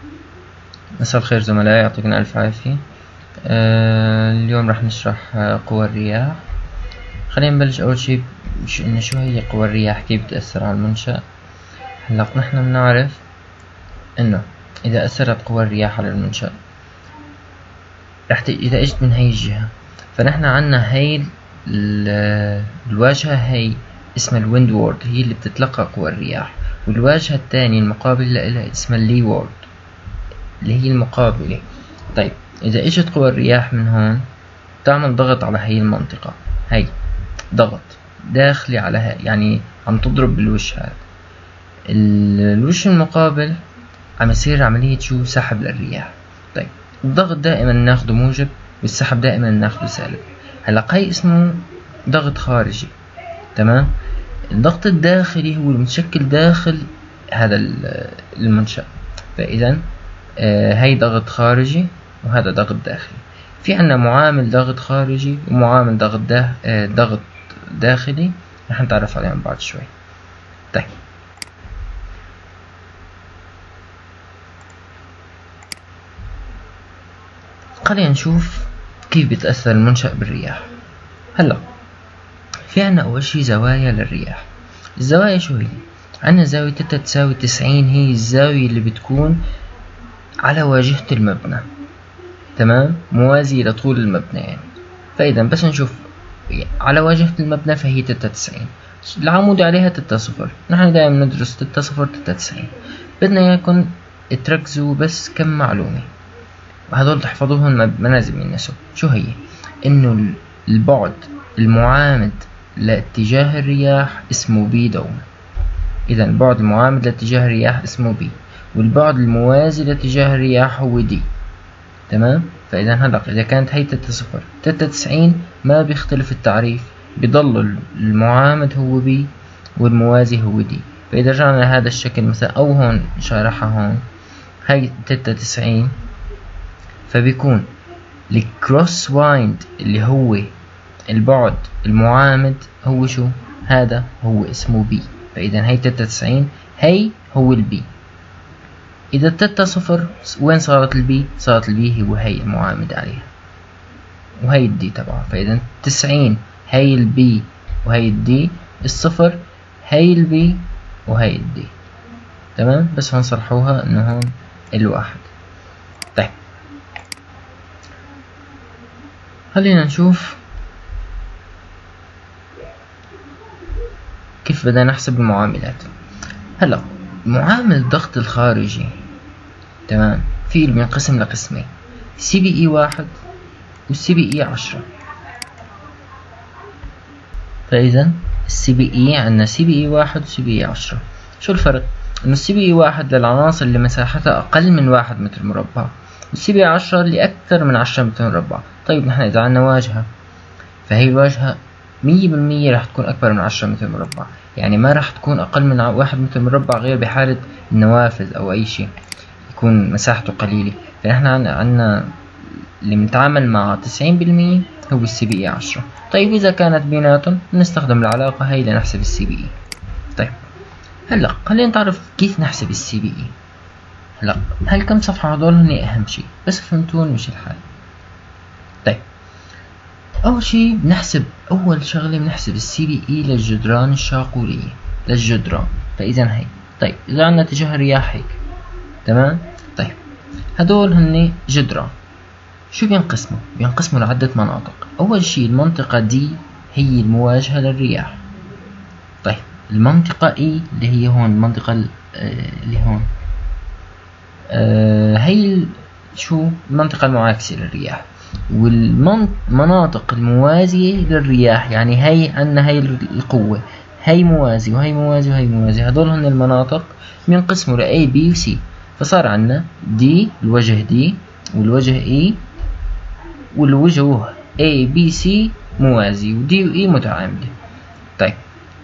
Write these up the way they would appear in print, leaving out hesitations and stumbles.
مساء الخير زملاء، يعطيكم ألف عافية. اليوم راح نشرح قوى الرياح. خلينا نبلش أول شي إنه شو هي قوى الرياح، كيف بتأثر على المنشأ. هلا نحن بنعرف إنه إذا أثرت قوى الرياح على المنشأ إذا إجت من هاي الجهة، فنحن عنا هاي الواجهة هي اسمها الويند وورد، هي اللي بتتلقى قوى الرياح، والواجهة الثانية المقابل لها اسمها اللي وورد اللي هي المقابلة. طيب إذا إجت قوى الرياح من هون تعمل ضغط على هاي المنطقة، هاي ضغط داخلي على هاي، يعني عم تضرب بالوش هذا. الوش المقابل عم يصير عملية شو؟ سحب للرياح. طيب الضغط دائما ناخده موجب والسحب دائما ناخده سالب. هلا هاي اسمه ضغط خارجي، تمام. الضغط الداخلي هو المتشكل داخل هذا المنشأ. فإذا هاي ضغط خارجي وهذا ضغط داخلي. في عنا معامل ضغط خارجي ومعامل ضغط داخلي، رح نتعرف عليهم بعد شوي. طيب خلينا نشوف كيف بيتأثر المنشأ بالرياح. هلا في عنا أول شي زوايا للرياح. الزوايا شو هي؟ عنا زاوية تتا تساوي 90، هي الزاوية اللي بتكون على واجهة المبنى، تمام، موازية لطول المبنى يعني. فإذا بس نشوف على واجهة المبنى فهي تتا 90، العمود عليها تتا صفر. نحن دائما ندرس تتا صفر تتا 90. بدنا إياكم تركزوا بس كم معلومة، وهذول تحفظوهم منازل من النسب. شو هي؟ إنه البعد المعامد لاتجاه الرياح اسمه بي دوما. إذا البعد المعامد لاتجاه الرياح اسمه بي، والبعد الموازي لاتجاه الرياح هو دي، تمام. فإذا هلا إذا كانت هي تتا صفر تتا 90 ما بيختلف التعريف، بيضل المعامد هو بي والموازي هو دي. فإذا رجعنا لهذا الشكل مثلا، أو هون شارحها هون، هي تتا 90، فبيكون الكروس وايند اللي هو البعد المعامد هو شو؟ هذا هو اسمه بي. فإذا هي تتا 90 هي هو البي. إذا تتا صفر وين صارت البي؟ صارت البي هو هي المعامد عليها وهي الدي تبعها. فإذا 90 هي البي وهي الدي، الصفر هي البي وهي الدي، تمام. بس هنصرحوها إنه هون الواحد. طيب خلينا نشوف كيف بدنا نحسب المعاملات. هلا معامل الضغط الخارجي، تمام، في اللي بينقسم لقسمين، سي بي اي 1 والسي بي اي 10. فإذا السي بي اي عندنا سي بي اي 1 وسي بي اي 10. شو الفرق؟ إنه السي بي اي 1 للعناصر اللي مساحتها أقل من 1 متر مربع، والسي بي اي 10 اللي أكثر من 10 متر مربع. طيب نحن إذا عندنا واجهة، فهي الواجهة 100% راح تكون أكبر من 10 متر مربع، يعني ما راح تكون أقل من 1 متر مربع غير بحالة النوافذ أو أي شيء يكون مساحته قليلة. فنحن عنا اللي متعامل مع 90% هو السي بي اي 10. طيب إذا كانت بيناتهم نستخدم العلاقة هاي لنحسب السي بي اي. طيب هلا خلينا نتعرف كيف نحسب السي بي اي. هلا هالكم صفحة هدول هن أهم شيء، بس فهمتون مش الحال. طيب أول شيء أول شغلة بنحسب السي بي اي للجدران الشاقولية، للجدران. فإذا هي، طيب إذا عندنا اتجاه الرياح هيك، تمام. طيب هدول هن جدران، شو بينقسموا لعدة مناطق. أول شيء المنطقة دي هي المواجهة للرياح. طيب المنطقة اي اللي هي هون، المنطقة اللي هون هي شو؟ المنطقة المعاكسة للرياح. والمناطق الموازية للرياح، يعني هي عنا هي القوة، هي موازي وهي موازي وهي موازي، هدول هن المناطق بينقسموا ل A B و C. فصار عنا D الوجه D والوجه E والوجه A B C موازي، و D و E متعاملة. طيب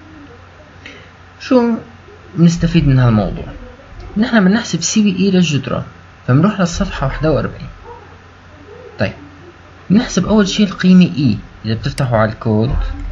شو بنستفيد من هالموضوع؟ نحن بنحسب سي بي اي للجدران، فبنروح للصفحة 41. طيب بنحسب أول شيء القيمة E. إذا بتفتحوا على الكود،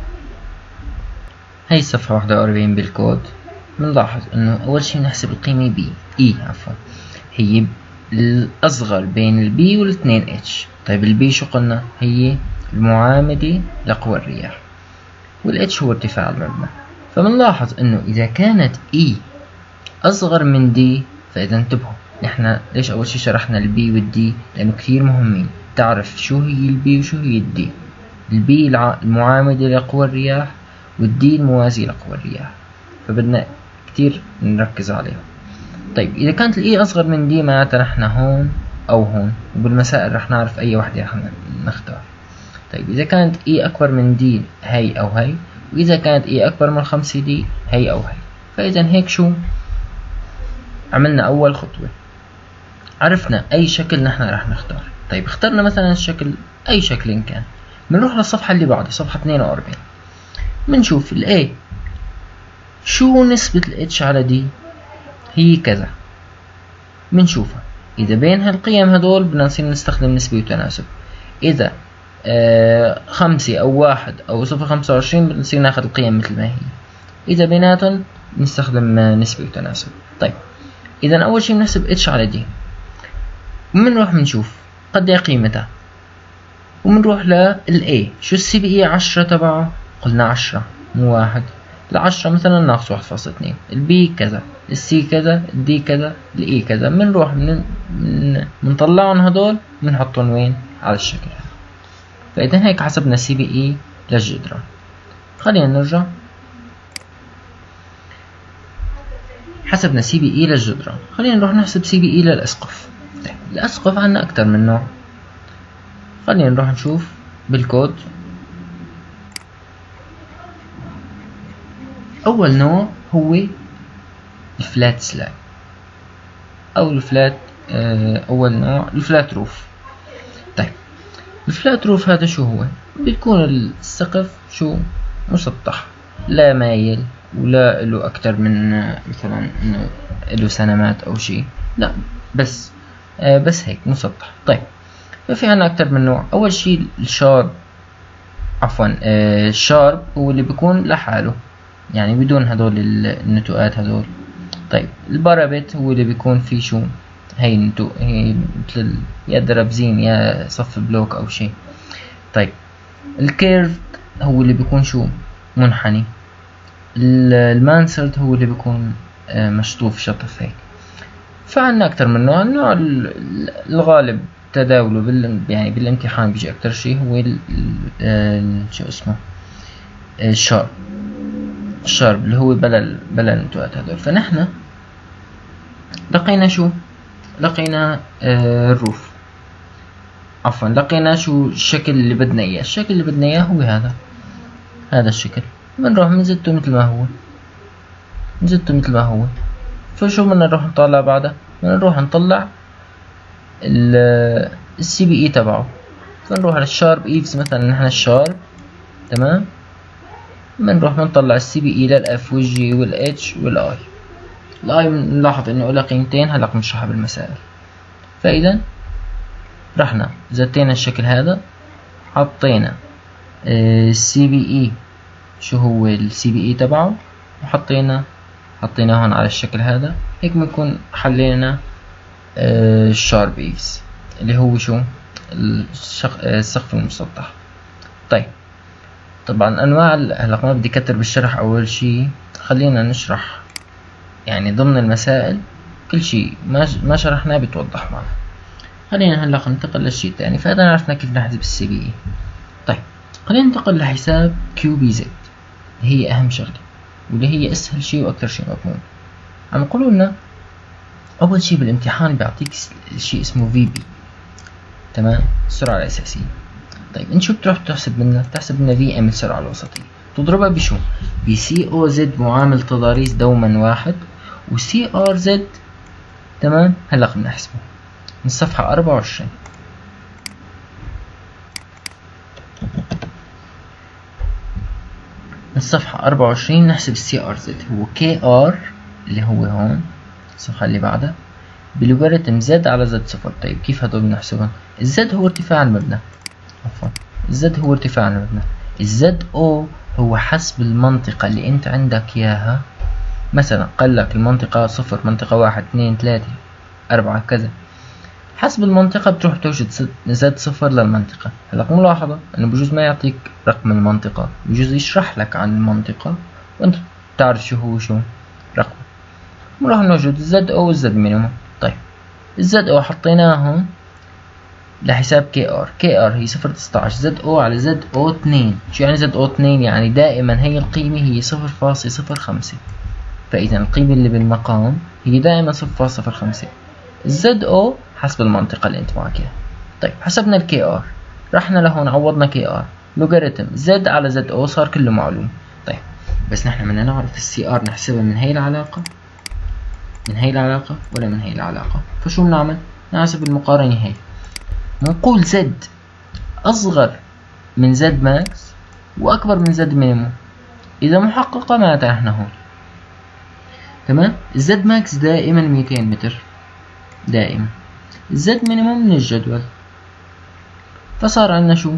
هاي الصفحة 41 بالكود، بنلاحظ إنه أول شيء بنحسب القيمة B E عفوا، هي الأصغر بين البي والاثنين اتش. طيب البي شو قلنا؟ هي المعاملة لقوى الرياح، والاتش هو ارتفاع المبنى. فبنلاحظ انه اذا كانت اي اصغر من دي، فاذا انتبهوا نحن ليش اول شي شرحنا البي والدي؟ لانه كثير مهمين تعرف شو هي البي وشو هي الدي. البي المعاملة لقوى الرياح، والدي الموازي لقوى الرياح، فبدنا كثير نركز عليهم. طيب اذا كانت الاي اصغر من دي معناتها نحن هون او هون، وبالمسائل رح نعرف اي وحدة رح نختار. طيب اذا كانت اي اكبر من دي هي او هي، واذا كانت اي اكبر من 5 دي هي او هي. فاذا هيك شو عملنا؟ اول خطوة عرفنا اي شكل نحن رح نختار. طيب اخترنا مثلا الشكل اي شكل إن كان، بنروح للصفحة اللي بعدها صفحة 42، بنشوف الاي شو نسبة الاتش على دي، هي كذا. بنشوفها اذا بين هالقيم هدول بدنا نصير نستخدم نسبة وتناسب. اذا 5 أو 1 أو 0.25 بنصير ناخذ القيم مثل ما هي. إذا بيناتهم نستخدم نسبة وتناسب. طيب إذا أول شيء بنحسب اتش على دي، وبنروح بنشوف قد ايه قيمتها، وبنروح للA. شو السي بي اي 10 تبعه؟ قلنا 10 مو 1. ال10 مثلا ناقص 1.2. البي كذا، السي كذا، الدي كذا، الإي كذا. بنروح بنطلعهم هدول بنحطهم وين؟ على الشكل. فإذا هيك حسبنا سي بي اي للجدران. خلينا نرجع. حسبنا سي بي اي للجدران، خلينا نروح نحسب سي بي اي للأسقف. طيب الأسقف عندنا أكتر من نوع، خلينا نروح نشوف بالكود. أول نوع هو الفلات سلاج أو الفلات أول نوع الفلات روف. طيب الفلات روف هذا شو هو؟ بيكون السقف شو؟ مسطح، لا مايل ولا له أكتر من مثلا إنه له سنمات أو شيء، لا بس هيك مسطح. طيب ففي عنا أكتر من نوع. أول شيء الشارب، عفوا الشارب هو اللي بيكون لحاله يعني بدون هدول النتوءات هدول. طيب البارابت هو اللي بيكون فيه شو؟ هي النتوء، هي مثل يا درابزين يا صف بلوك أو شيء. طيب الكيرف هو اللي بيكون شو؟ منحني. المانسرد هو اللي بيكون مشطوف شطف هيك. فعنا أكتر من نوع. النوع الغالب تداوله يعني بالامتحان بيجي أكتر شيء هو شو اسمه الشارب اللي هو بلا النتوءات هذول. فنحن لقينا شو؟ لقينا الروف، عفوا لقينا شو الشكل اللي بدنا اياه. الشكل اللي بدنا اياه هو هذا الشكل. بنروح بنزته مثل ما هو. فشو بدنا نروح نطلع بعدها؟ بدنا نروح نطلع السي بي اي تبعه. فنروح على الشارب ايفز مثلا، نحن الشارب تمام. بنروح بنطلع السي بي اي للاف والجي والاتش والاي. الاي بنلاحظ انه له قيمتين، هلا بنشرحها بالمسائل. فاذا رحنا زتينا الشكل هذا، حطينا السي بي اي شو هو السي بي اي تبعه، وحطينا هون على الشكل هذا. هيك بنكون حلينا الشارب ايفز اللي هو شو؟ السقف المسطح. طيب طبعا انواع هلا ما بدي كتر بالشرح. اول شيء خلينا نشرح يعني ضمن المسائل كل شيء ما شرحناه بيتوضح معنا. خلينا هلا ننتقل للشيء الثاني. فهذا عرفنا كيف نحسب السي بي اي. طيب خلينا ننتقل لحساب كيو بي زد، هي اهم شغله واللي هي اسهل شيء واكثر شيء مضمون. عم يقولوا لنا اول شيء بالامتحان بيعطيك شيء اسمه في بي، تمام، السرعه الاساسيه. طيب انت شو بتروح تحسب لنا؟ بتحسب لنا في ام السرعه الوسطيه، تضربها بشو؟ بسي او زد معامل تضاريس دوما 1 وسي ار زد. تمام. هلا خلينا نحسبه من الصفحه 24. من الصفحة 24 نحسب السي ار زد هو كي ار اللي هو هون الصفحة اللي بعدها بلوغاريتم زد على زد صفر. طيب كيف هدول بنحسبهم؟ الزد هو ارتفاع المبنى، عفوا الزد هو ارتفاع المبنى. الزد او هو حسب المنطقة اللي انت عندك اياها. مثلا قال لك المنطقة 0، منطقة 1، 2، 3، 4 كذا. حسب المنطقة بتروح توجد زد صفر للمنطقة. هلأ ملاحظة إنه بجوز ما يعطيك رقم المنطقة، بجوز يشرح لك عن المنطقة وأنت بتعرف شو هو شو رقم. راح نوجد زد او والزد مينيموم. طيب الزد او حطيناهم لحساب كي ار. كي ار هي 0.19 زد او على زد او 2. شو يعني زد او 2؟ يعني دائما هي القيمة هي 0.05. فإذا القيمة اللي بالمقام هي دائما 0.05. الزد او حسب المنطقة اللي انت معك اياها. طيب حسبنا الكي ار، رحنا لهون عوضنا كي ار لوغاريتم زد على زد او صار كله معلوم. طيب بس نحن بدنا نعرف السي ار نحسبها من هي العلاقة، من هي العلاقة ولا من هي العلاقة. فشو بنعمل؟ نحسب المقارنة هي. بنقول زد أصغر من زد ماكس وأكبر من زد مينيموم. إذا محققة معناتها نحن هون تمام. الزد ماكس دائما 200 متر دائما، الزد مينيموم من الجدول. فصار عندنا شو؟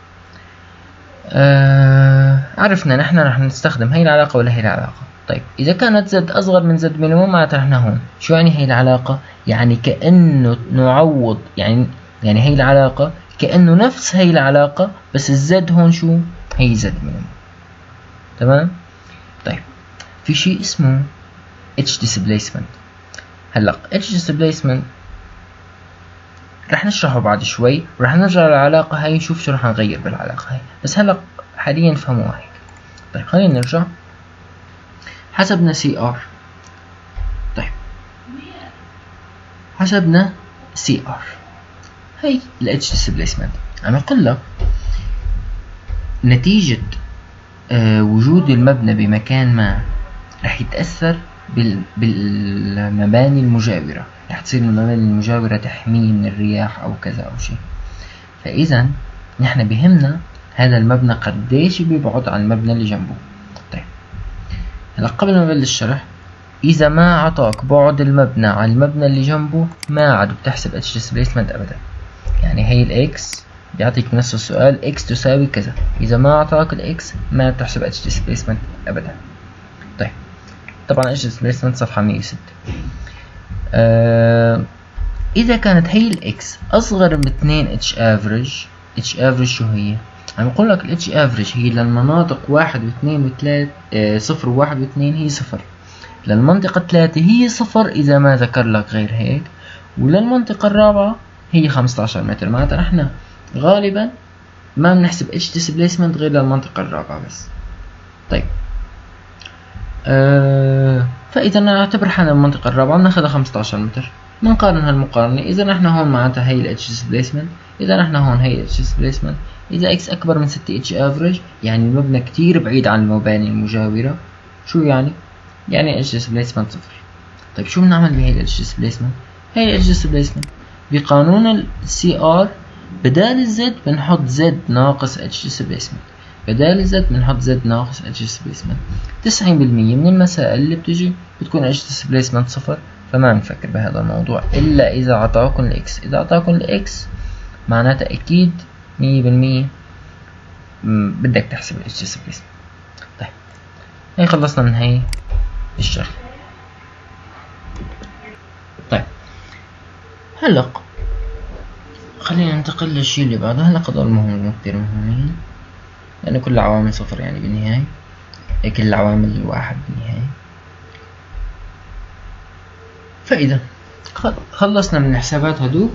عرفنا نحن رح نستخدم هي العلاقة ولا هي العلاقة. طيب إذا كانت زد أصغر من زد مينيموم معناتها نحن هون شو يعني هي العلاقة؟ يعني كأنه نعوض، يعني هي العلاقة كأنه نفس هي العلاقة بس الزد هون شو؟ هي زد مينيموم. تمام؟ طيب في شيء اسمه اتش ديسبليسمنت. هلا اتش ديسبليسمنت رح نشرحه بعد شوي، ورح نرجع للعلاقة هاي نشوف شو رح نغير بالعلاقة هاي، بس هلا حاليا فهموها هيك. طيب خلينا نرجع. حسبنا سي ار. طيب حسبنا سي ار هي الاتش ديسبليسمنت. عم اقول لك نتيجة وجود المبنى بمكان ما رح يتأثر بالمباني المجاورة، رح تصير المباني المجاورة تحميه من الرياح أو كذا أو شيء. فإذا نحن بهمنا هذا المبنى قديش بيبعد عن المبنى اللي جنبه. طيب هلا قبل ما نبلش الشرح، إذا ما عطاك بعد المبنى عن المبنى اللي جنبه ما عاد بتحسب اتش ديسبليسمنت أبدا. يعني هي الإكس بيعطيك بنفس السؤال إكس تساوي كذا، إذا ما عطاك الإكس ما بتحسب اتش ديسبليسمنت أبدا. طيب طبعا اتش ديسبليسمنت صفحة 106. إذا كانت هي الإكس أصغر من 2 اتش افريج. اتش افريج شو هي؟ عم يقول لك الاتش افريج هي للمناطق 1 و2 و3 0 و1 و2 هي 0، للمنطقة 3 هي 0 إذا ما ذكر لك غير هيك، وللمنطقة الرابعة هي 15 متر. معناتها نحن غالبا ما بنحسب اتش ديسبليسمنت غير للمنطقة الرابعة بس. طيب فإذا نعتبر حالنا المنطقة الرابعة بناخذها 15 متر. بنقارن هالمقارنة، إذا نحن هون معناتها هي الاتش ديسبليسمنت، إذا نحن هون هي الاتش ديسبليسمنت. إذا اكس أكبر من 6 اتش افريج يعني المبنى كتير بعيد عن المباني المجاورة. شو يعني؟ يعني اتش ديسبليسمنت 0. طيب شو بنعمل بهي الاتش ديسبليسمنت؟ هي الاتش ديسبليسمنت بقانون السي ار بدال الزد بنحط زد ناقص اتش ديسبليسمنت، بدال الزد بنحط زد ناقص اتش ديسبليسمنت. 90% من المسائل اللي بتجي بتكون اتش ديسبليسمنت 0، فما بنفكر بهذا الموضوع إلا إذا عطاكم الإكس. إذا عطاكم الإكس معناتها أكيد 100% بدك تحسب الاتش ديسبليسمنت. طيب هي خلصنا من هي الشغل. طيب هلا خلينا ننتقل للشيء اللي بعده. هلا هدول مهم كتير مهمين لأن كل العوامل 0 يعني بالنهاية، كل العوامل 1 بالنهاية. فإذا خلصنا من الحسابات هدوك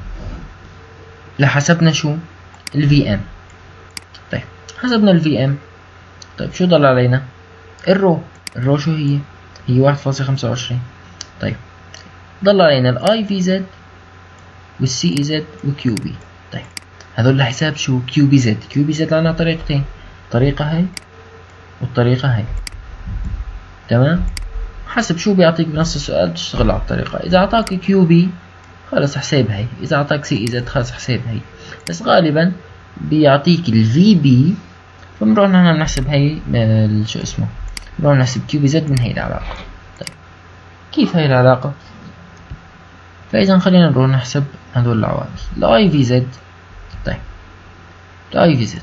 لحسبنا شو؟ ال VM. طيب حسبنا ال VM. طيب شو ضل علينا؟ الرو. الرو شو هي؟ هي 1.25. طيب ضل علينا ال IVZ وال CEZ و QB. طيب هذول لحساب شو؟ QBZ. QBZ لنا طريقتين، طريقة هاي والطريقة هاي. تمام؟ حسب شو بيعطيك بنص السؤال تشتغل على الطريقة. إذا أعطاك QB خلص حساب هاي، إذا أعطاك CEZ خلص حساب هاي، بس غالبا بيعطيك ال VB فبنروح نحن نحسب هاي شو اسمه، بنروح نحسب QBZ من هاي العلاقة. طيب كيف هاي العلاقة؟ فإذا خلينا نروح نحسب هدول العوامل. ال IVZ. طيب ال IVZ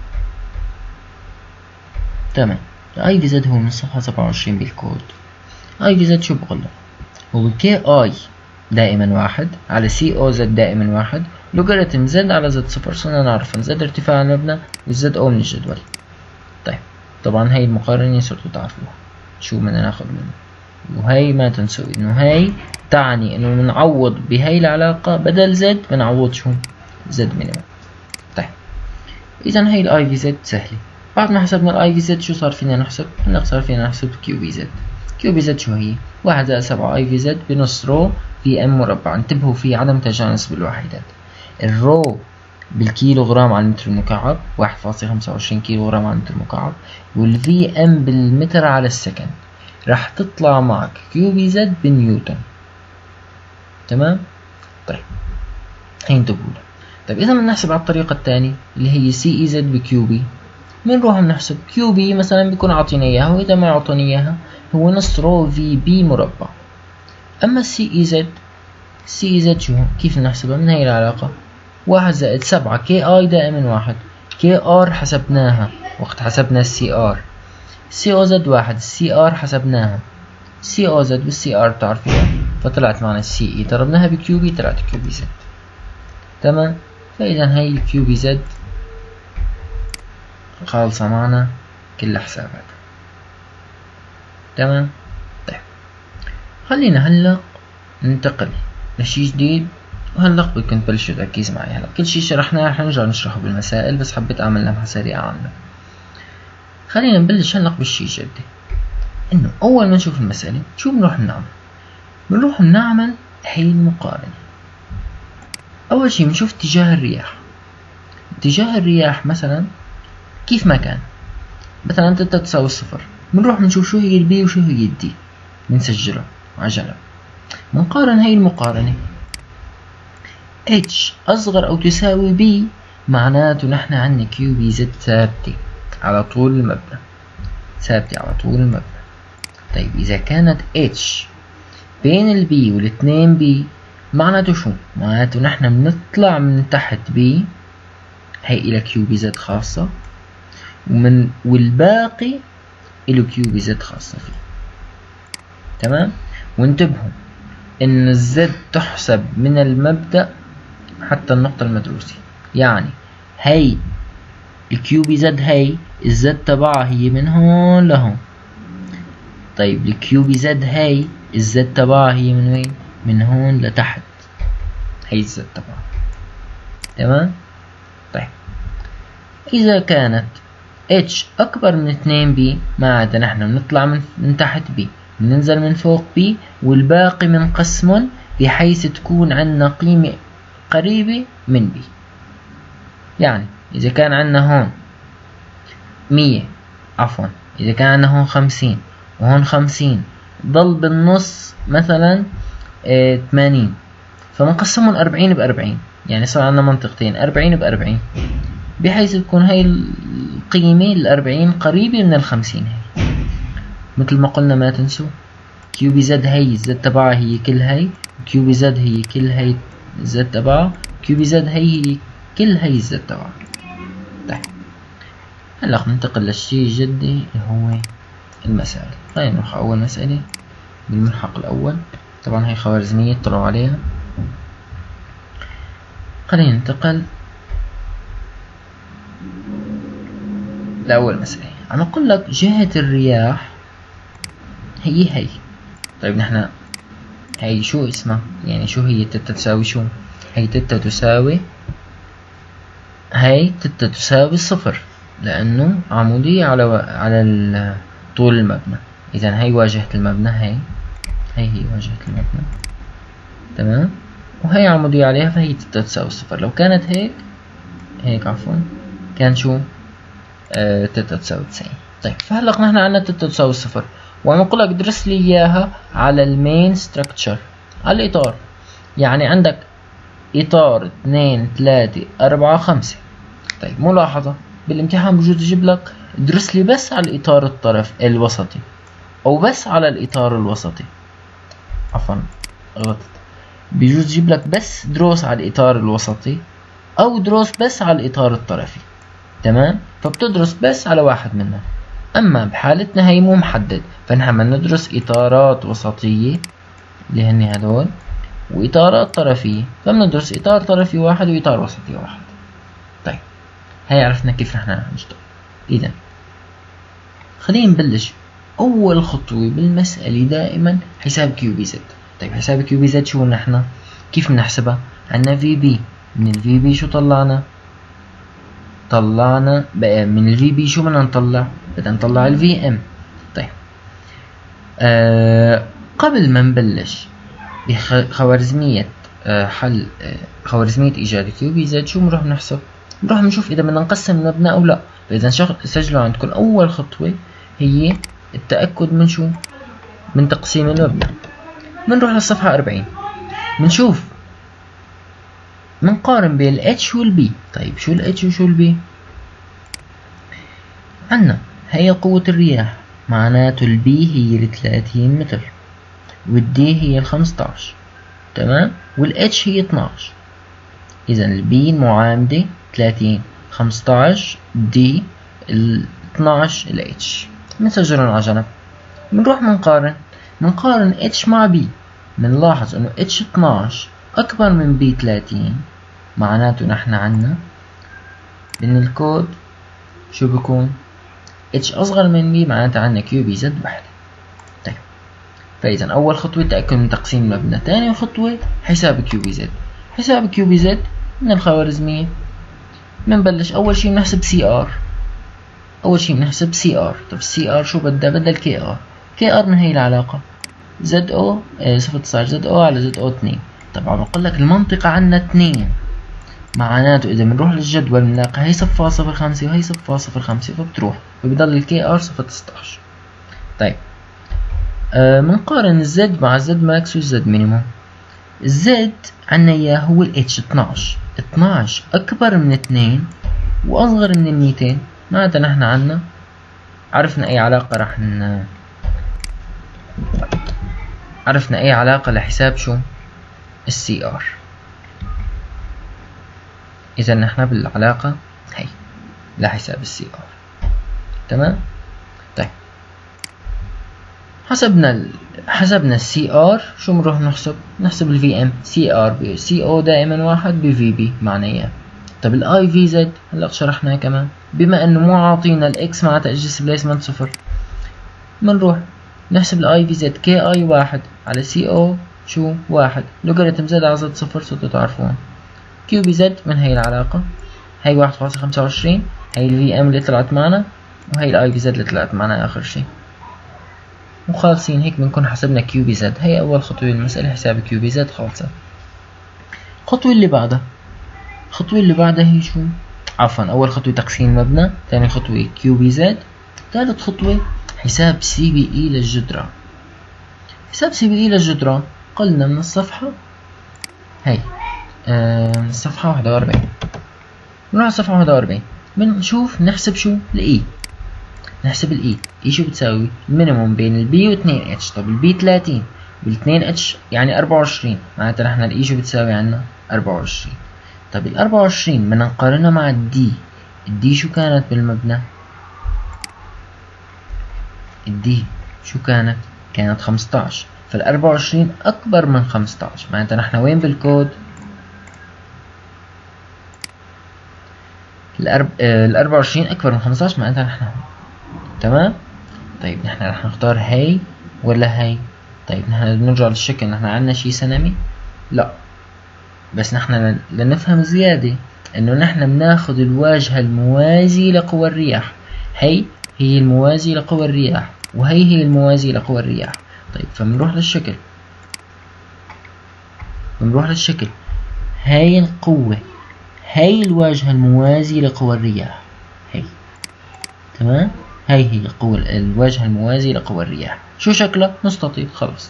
تمام. ال IVZ هو من صفحة 27 بالكود. اي في زد شو بقول له؟ هو كي اي دائما واحد على سي او زد دائما واحد لوغاريتم زد على زد صفر. صرنا نعرف ان زد ارتفاع المبنى والزد او من الجدول. طيب طبعا هاي المقارنة صرتوا تعرفوها شو بدنا ناخذ منه، وهي ما تنسوا انه هاي تعني انه بنعوض بهاي العلاقة بدل زد بنعوض شو؟ زد مينيمم. طيب اذا هاي الاي في زد سهلة. بعد ما حسبنا الاي في زد شو صار فينا نحسب؟ هلا صار فينا نحسب كيو في زد. كيو في زد شو هي؟ 1 زائد 7 اي في زد بنص رو في ام مربع. انتبهوا في عدم تجانس بالوحدات. الرو بالكيلو غرام على المتر المكعب 1.25 كيلو غرام على المتر المكعب، والفي ام بالمتر على السكند. راح تطلع معك كيو في زد بنيوتن. تمام؟ طيب هي انتبهوا لها. طيب اذا بدنا نحسب على الطريقة الثانية اللي هي سي اي زد بكيو بي، بنروح بنحسب كيو بي مثلا بيكون عاطينا اياها، واذا ما عطوني اياها هو نص رو في بي مربع. اما السي اي زد، سي اي زد شو كيف نحسبها؟ من هي العلاقة 1 زائد 7 كي اي دائما واحد. كي ار حسبناها وقت حسبنا السي ار. سي او زد واحد، السي ار حسبناها. سي او زد والسي ار بتعرفوها، فطلعت معنا السي اي ضربناها بكيو بي طلعت كيو بي زد. تمام؟ فاذا هي الكيو بي زد خالصة معنا كل حساباتها. تمام؟ طيب خلينا هلا ننتقل لشي جديد، وهلا بدكم تبلشوا تركيز معي. هلا كل شي شرحناه رح نرجع نشرحه بالمسائل، بس حبيت اعمل لمحة سريعة عنه. خلينا نبلش هلا بالشي الجدي، انه اول ما نشوف المسألة شو بنروح نعمل؟ بنروح نعمل هي المقارنة. اول شي بنشوف اتجاه الرياح. اتجاه الرياح مثلا كيف ما كان، مثلا تتا تساوي صفر، بنروح بنشوف شو هي البي وشو هي الدي، بنسجلها على جنب. بنقارن هي المقارنة. H أصغر أو تساوي B معناته نحن عندنا كيو بي زد ثابتة على طول المبنى، ثابتة على طول المبنى. طيب إذا كانت H بين البي والاثنين B معناته شو؟ معناته نحن بنطلع من تحت B، هي إلى كيو بي زد خاصة، والباقي إله كيو بي زد خاصة فيه. تمام؟ وانتبهوا إن الزد تحسب من المبدأ حتى النقطة المدروسة. يعني هي الكيو بي زد، هي الزد تبعها هي من هون لهون. طيب الكيو بي زد هي الزد تبعها هي من وين؟ من هون لتحت. هي الزد تبعها. تمام؟ طيب إذا كانت H أكبر من 2B معناتها نحن بنطلع من تحت B، بننزل من فوق B، والباقي بنقسمهم بحيث تكون عندنا قيمة قريبة من B. يعني إذا كان عندنا هون 100، عفوا إذا كان عندنا هون 50 وهون 50، ضل بالنص مثلا 80، فبنقسمهم 40 ب40، يعني صار عندنا منطقتين 40 ب40، بحيث تكون هاي القيمة 40 قريبة من 50. هي مثل ما قلنا ما تنسوا كيو بي زد هي الزد تبعها هي كل هي، كيو بي زد هي كل هي الزد تبعها، كيو بي زد هي كل هي الزد تبعها. طيب هلا ننتقل للشيء الجدي اللي هو المسائل. خلينا نروح أول مسألة بالملحق الأول. طبعا هي خوارزمية اطلعوا عليها. خلينا ننتقل لأول مسألة. عم أقول لك جهة الرياح هي. طيب نحن هي شو اسمها؟ يعني شو هي تتا تساوي شو؟ هي تتا تساوي، هي تتا تساوي صفر، لأنه عمودية على طول المبنى. إذا هي واجهة المبنى، هي واجهة المبنى. تمام؟ وهي عمودية عليها، فهي تتا تساوي صفر. لو كانت هيك عفوا كان شو؟ تتا تساوي 90. طيب فهلا نحن عندنا تتا تساوي صفر، وعم اقول لك ادرس لي اياها على المين ستراكشر، على الاطار. يعني عندك اطار 2 3 4 5. طيب ملاحظة بالامتحان بجوز يجيب لك ادرس لي بس على الاطار الطرف الوسطي، او بس على الاطار الوسطي. عفوا غلطت، بجوز يجيب لك بس دروس على الاطار الوسطي، او دروس بس على الاطار الطرفي. تمام؟ فبتدرس بس على واحد منهم. أما بحالتنا هي مو محدد، فنحن بدنا ندرس إطارات وسطية اللي هن هدول وإطارات طرفية، فبندرس إطار طرفي واحد وإطار وسطي واحد. طيب هي عرفنا كيف رح نشتغل. إذا خلينا نبلش. أول خطوة بالمسألة دائما حساب كيو بي زد. طيب حساب كيو بي زد شو نحن كيف بنحسبها؟ عنا في بي، من الفي بي شو طلعنا بقى من الفي بي شو بدنا نطلع؟ بدنا نطلع الفي ام. طيب قبل ما نبلش بخوارزمية حل خوارزمية إيجاد كيو بي زد شو بنروح نحسب؟ بنروح نشوف إذا بدنا نقسم المبنى أو لا. فإذا سجلوا عندكم أول خطوة هي التأكد من شو؟ من تقسيم المبنى. بنروح للصفحة 40 بنشوف بنقارن بين ال H وال B. طيب شو ال H وشو ال B؟ عنا هي قوة الرياح، معناته ال B هي ال 30 متر وال D هي ال 15، تمام؟ وال H هي 12. إذا ال B معامدة 30 15 D ال 12 ال H. بنسجلهم على جنب. بنروح بنقارن H مع B. بنلاحظ إنه H 12 أكبر من B 30، معناته نحن عنا من الكود شو بكون؟ H أصغر من B، معناته عنا كيو بي زد وحدة. طيب فإذا أول خطوة تأكد من تقسيم المبنى. ثاني خطوة حساب كيو بي زد. حساب كيو بي زد من الخوارزمية بنبلش أول شي بنحسب سي ار. طب سي ار شو بدها الكي ار. كي ار من هي العلاقة زد او صفة صار زد او على زد او 2. طبعا بقول لك المنطقة عنا 2، معناته إذا بنروح للجدول بنلاقي هي 0.05 وهي 0.05 فبتروح، فبضل الكي ار 0.16. طيب بنقارن الزد مع الزد ماكس والزد مينيموم. الزد عنا اياه هو الاتش 12 اكبر من 2 واصغر من 200، معناتها نحن عنا عرفنا اي علاقة لحساب شو السي ار. اذا نحن بالعلاقة هي لحساب السي ار، تمام. طيب حسبنا السي ار، شو بنروح نحسب الفي ام. سي ار سي او دائما واحد بفي بي معناه. طب الاي في زد هلا شرحناه كمان، بما انه مو عاطينا الاكس معناتها الديسبيسمنت صفر، بنروح نحسب الاي في زد كي اي واحد على سي او شو واحد لوغاريتم زد على زد صفر. صرتوا تعرفون كيو بي زد من هي العلاقة، هي 1.25، هي الفي ام اللي طلعت معنا، وهي الاي في زد اللي طلعت معنا اخر شي، وخالصين. هيك بنكون حسبنا كيو بي زد. هي اول خطوة بالمسألة، حساب كيو بي زد خالصة. الخطوة اللي بعدها هي شو؟ عفوا اول خطوة تقسيم مبنى، ثاني خطوة كيو بي زد، ثالث خطوة حساب سي بي اي للجدران. حساب سي بي اي للجدران قلنا من الصفحة هي الصفحة 41. نروح على الصفحة 41 بنشوف نحسب شو الاي. نحسب الاي شو بتساوي؟ المينيموم بين البي و2 اتش. طب البي 30 وال2 اتش يعني 24، معناتها نحن الاي شو بتساوي عنا 24. طب ال 24 بدنا نقارنها مع الدي شو كانت بالمبنى؟ الدي شو كانت 15. فال 24 اكبر من 15، معناتها نحن وين بالكود؟ ال 24 اكبر من 15، معناتها نحن هون، تمام. طيب نحن رح نختار هي ولا هي؟ طيب نحن بنرجع للشكل، نحن عنا شي سنمي؟ لا، بس نحن لنفهم زيادة انه نحن بناخد الواجهة الموازي لقوى الرياح. هي الموازي لقوى الرياح، وهي الموازي لقوى الرياح. طيب فبنروح للشكل، هاي القوة، هاي الواجهة الموازي لقوى الرياح، هي، تمام. هي الواجهة الموازي لقوى الرياح. شو شكلها؟ مستطيل. خلص،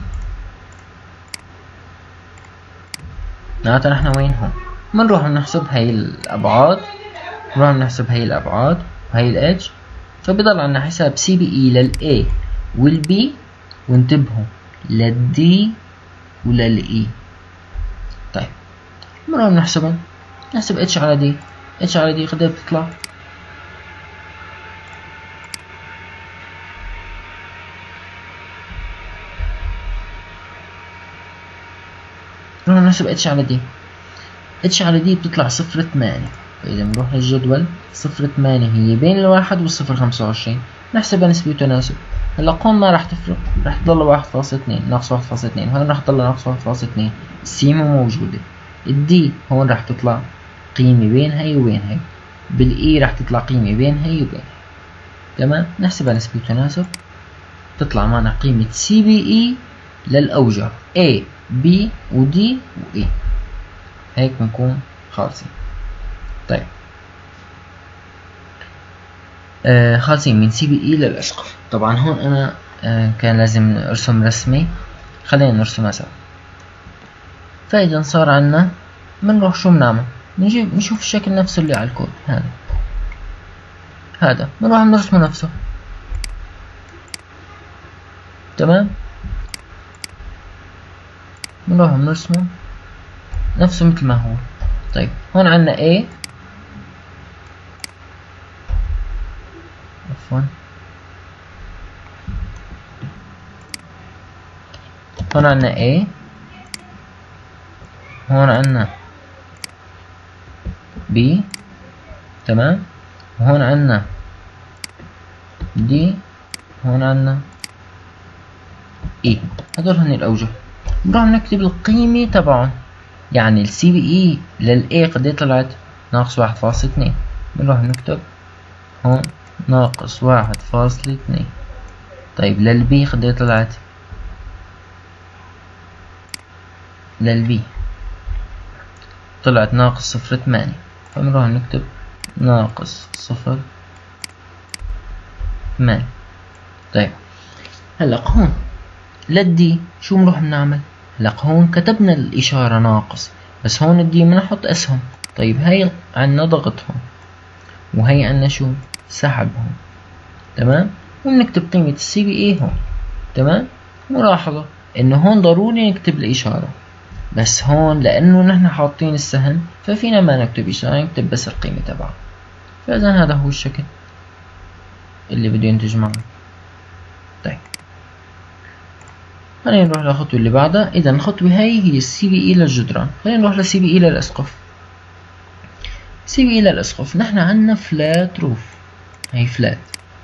معناتها نحن وين هون؟ بنروح نحسب هي الأبعاد، وهي الاتش، فبضل عنا حساب سي بي اي للA والB، وانتبهوا للD وللE. طيب بنروح نحسبهم. نحسب اتش على دي قدر بتطلع نحسب اتش على دي. اتش على دي بتطلع 0.8. فإذا بنروح للجدول 0.8 هي بين الواحد والصفر 25. نحسبها نسبة وتناسب. هلا هون ما راح تفرق، راح تضل 1.2 ناقص 1.2، هون راح تضل ناقص 1.2. السي مو موجودة. الدي هون راح تطلع قيمة بين هي وبين هي. بالاي راح تطلع قيمة بين هي وبين هي. تمام. نحسبها نسبة وتناسب، تطلع معنا قيمة سي بي اي للأوجه A B و D و E. هيك بنكون خالصين. طيب خالصين من سي بي اي للأسقف. طبعا هون أنا كان لازم أرسم رسمة، خلينا نرسمها سوا. فإذا صار عنا بنروح شو بنعمل؟ نشوف الشكل نفسه اللي على الكود. هذا بنروح نرسمه نفسه. تمام. بنروح نرسمه نفسه مثل ما هو. طيب هون عنا A، عفوا هون عنا A، هون عنا B، تمام، وهون عنا D، هون عنا E. هدول هن الأوجه. بنروح نكتب القيمة تبعهم. يعني السي بي اي للA قد طلعت ناقص 1.2. بنروح نكتب هون ناقص 1.2. طيب للB قد طلعت؟ للB طلعت ناقص 0.8. فبنروح نكتب ناقص 0.8. طيب هلا هون للدي شو بنروح بنعمل؟ هلا هون كتبنا الإشارة ناقص، بس هون الدي بنحط أسهم. طيب هاي عنا ضغط هون، وهي عنا شو؟ سحب هون. تمام. وبنكتب قيمة السي بي اي هون. تمام. ملاحظة إنه هون ضروري نكتب الإشارة، بس هون لأنه نحن حاطين السهم ففينا ما نكتب إشارة، نكتب بس القيمة تبعها. فإذا هذا هو الشكل اللي بده ينتج معنا. طيب خلينا نروح للخطوة اللي بعدها. إذا الخطوة هي السي بي اي للجدران. خلينا نروح للسي بي اي للأسقف. سي بي اي للأسقف نحن عنا فلات روف، هي فلات.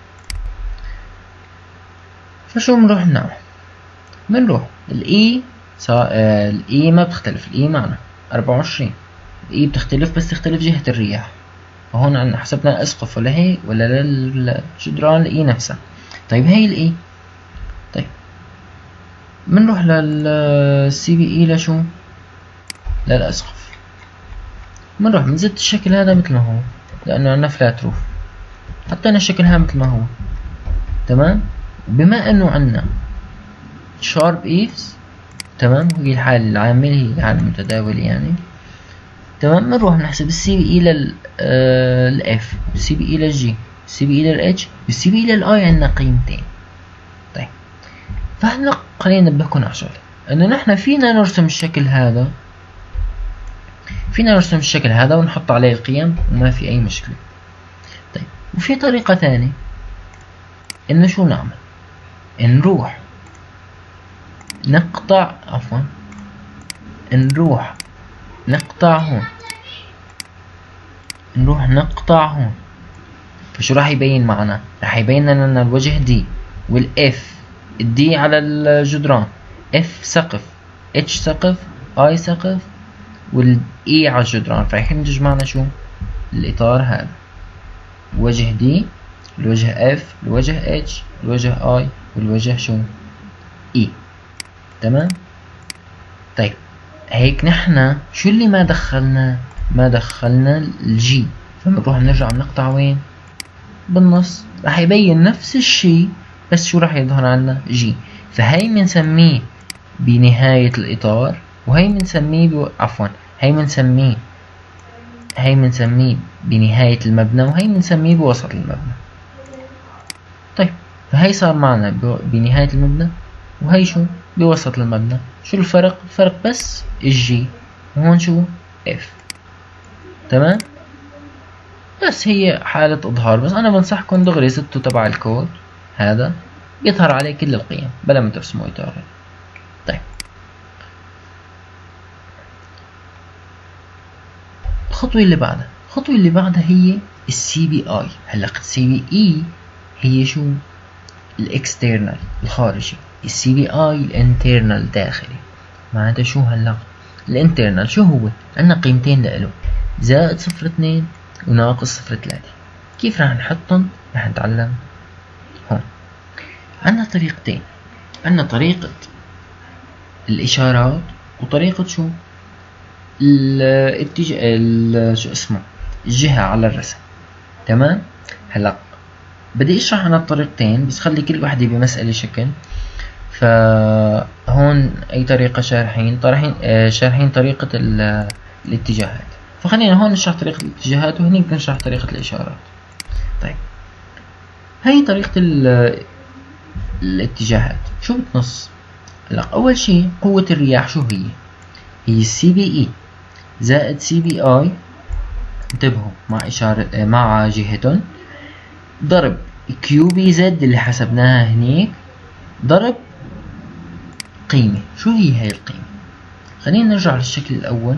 فشو بنروح نعمل؟ بنروح الإي الإي ما بتختلف، الإي معنا 24. الإي بتختلف بس تختلف جهة الرياح. فهون عنا حسبنا الأسقف ولا هي ولا للجدران الإي نفسها. طيب هي الإي. طيب بنروح للسي بي اي لشو؟ للأسقف. بنروح بنزت الشكل هذا مثل ما هو، لأنه عنا فلات روف. حطينا الشكل هذا مثل ما هو. تمام. بما أنه عنا شارب إيفز، تمام، هي الحالة العامة، هي الحالة المتداولة يعني. تمام. بنروح نحسب السي بي اي للإف، السي بي اي للجي، السي بي اي للإتش، والسي بي اي للآي عنا قيمتين. طيب فهلا خلينا ننبهكم على شغلة، انه نحن فينا نرسم الشكل هذا، ونحط عليه القيم وما في اي مشكلة. طيب وفي طريقة ثانية، انه شو نعمل؟ نروح نقطع، نروح نقطع هون. فشو راح يبين معنا؟ راح يبين لنا الوجه دي، والاف الدي على الجدران، اف سقف، اتش سقف، اي سقف، والاي على الجدران. فراح ينتج معنا شو؟ الاطار هذا، الوجه دي، الوجه اف، الوجه اتش، الوجه اي، والوجه شو؟ اي. تمام. طيب هيك نحن شو اللي ما دخلنا الجي. فبنروح نرجع بنقطع وين؟ بالنص. راح يبين نفس الشي، بس شو راح يظهر عنا؟ جي. فهي بنسميه بنهاية الإطار، وهي بنسميه هي بنسميه بنهاية المبنى، وهي بنسميه بوسط المبنى. طيب فهي صار معنا بنهاية المبنى، وهي شو؟ بوسط المبنى. شو الفرق؟ الفرق بس الجي، وهون شو؟ اف. تمام. بس هي حالة إظهار، بس أنا بنصحكم دغري زدتوا تبع الكود هذا يظهر عليه كل القيم بلا ما ترسموا إطار. طيب الخطوة اللي بعدها هي السي بي اي. هلا السي بي اي هي شو؟ الاكسترنال الخارجي، السي بي اي الانترنال داخلي. معناتها شو هلا؟ الانترنال شو هو؟ عندنا قيمتين لإله، زائد 0.2 وناقص 0.3. كيف راح نحطهم؟ راح نتعلم هون. عندنا طريقتين، عندنا طريقة الإشارات وطريقة شو؟ الاتجاه شو اسمه؟ الجهة على الرسم. تمام؟ هلا بدي اشرح عن الطريقتين، بس خلي كل واحدة بمسألة شكل. فهون اي طريقة شارحين طريقة الاتجاهات. فخلينا هون نشرح طريقة الاتجاهات وهنيك نشرح طريقة الاشارات. طيب هي طريقة الاتجاهات شو بتنص؟ هلا اول شيء قوة الرياح شو هي؟ هي السي بي اي زائد سي بي اي، انتبهوا مع جهتهم، ضرب كيو بي زد اللي حسبناها هنيك، ضرب قيمة. شو هي هاي القيمة؟ خلينا نرجع للشكل الأول.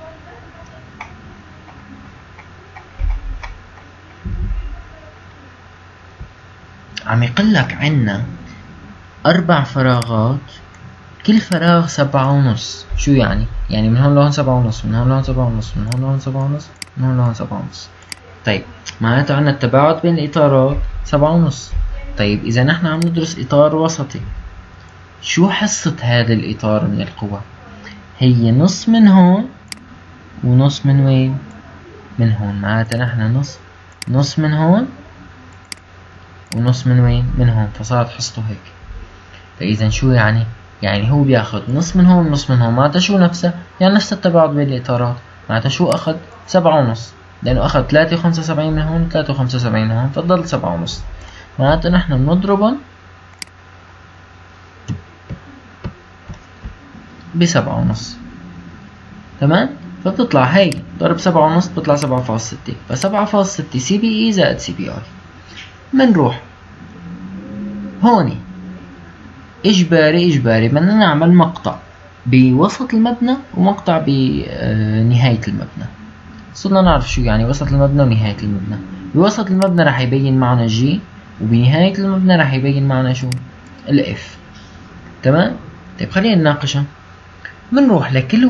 عم يقلك عنا 4 فراغات، كل فراغ 7.5. شو يعني؟ يعني من هون لهون 7.5، من هون لهون 7.5، من هون لهون 7.5، من هون لهون 7.5. طيب معناته عنا التباعد بين الإطارات 7.5. طيب إذا نحن عم ندرس إطار وسطي، شو حصة هذا الإطار من القوى؟ هي نص من هون ونص من وين؟ من هون. معناته نحن نص من هون ونص من وين؟ من هون. فصارت حصته هيك. فإذا شو يعني؟ يعني هو بياخد نص من هون ونص من هون. معناته شو نفسه؟ يعني نفس التباعد بين الإطارات. معناته شو أخد؟ 7.5، لأنه أخد 3.75 من هون 3.75 من هون، فضل 7.5. معناته نحن بنضربهم ب7.5. تمام؟ فبتطلع هي ضرب 7.5 بتطلع 7.6. ف7.6 سي بي اي زائد سي بي اي. منروح هوني إجباري بدنا نعمل مقطع بوسط المبنى ومقطع بنهاية المبنى. صرنا نعرف شو يعني وسط المبنى ونهاية المبنى. بوسط المبنى راح يبين معنا جي، وبنهاية المبنى راح يبين معنا شو؟ الاف. تمام؟ طيب خلينا نناقشها. بنروح لكل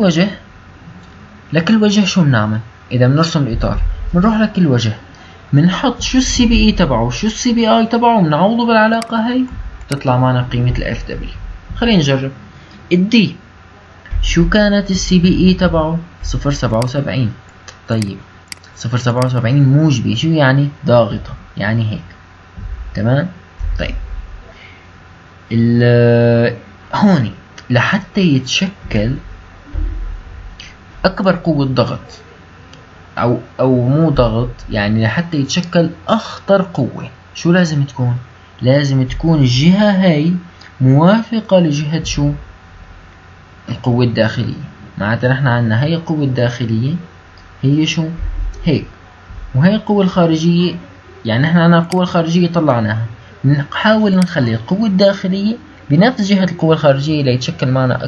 وجه شو بنعمل؟ إذا بنرسم الإطار بنروح لكل وجه، بنحط شو السي بي اي تبعه وشو السي بي اي تبعه، بنعوضه بالعلاقة هي، تطلع معنا قيمة الاف دبليو. خلينا نجرب. الدي شو كانت السي بي اي تبعه؟ 0.77. طيب 0.77 موجبة، شو يعني؟ ضاغطة، يعني هيك. تمام؟ طيب هوني لحتى يتشكل أكبر قوة ضغط أو مو ضغط، يعني لحتى يتشكل أخطر قوة، شو لازم تكون؟ لازم تكون الجهة هاي موافقة لجهة شو؟ القوة الداخلية. معناتها نحن عنا هاي القوة الداخلية هي شو؟ هيك. وهي القوة الخارجية، يعني نحن عنا القوة الخارجية طلعناها، نحاول نخلي القوة الداخلية بنفس جهة القوة الخارجية ليتشكل معنا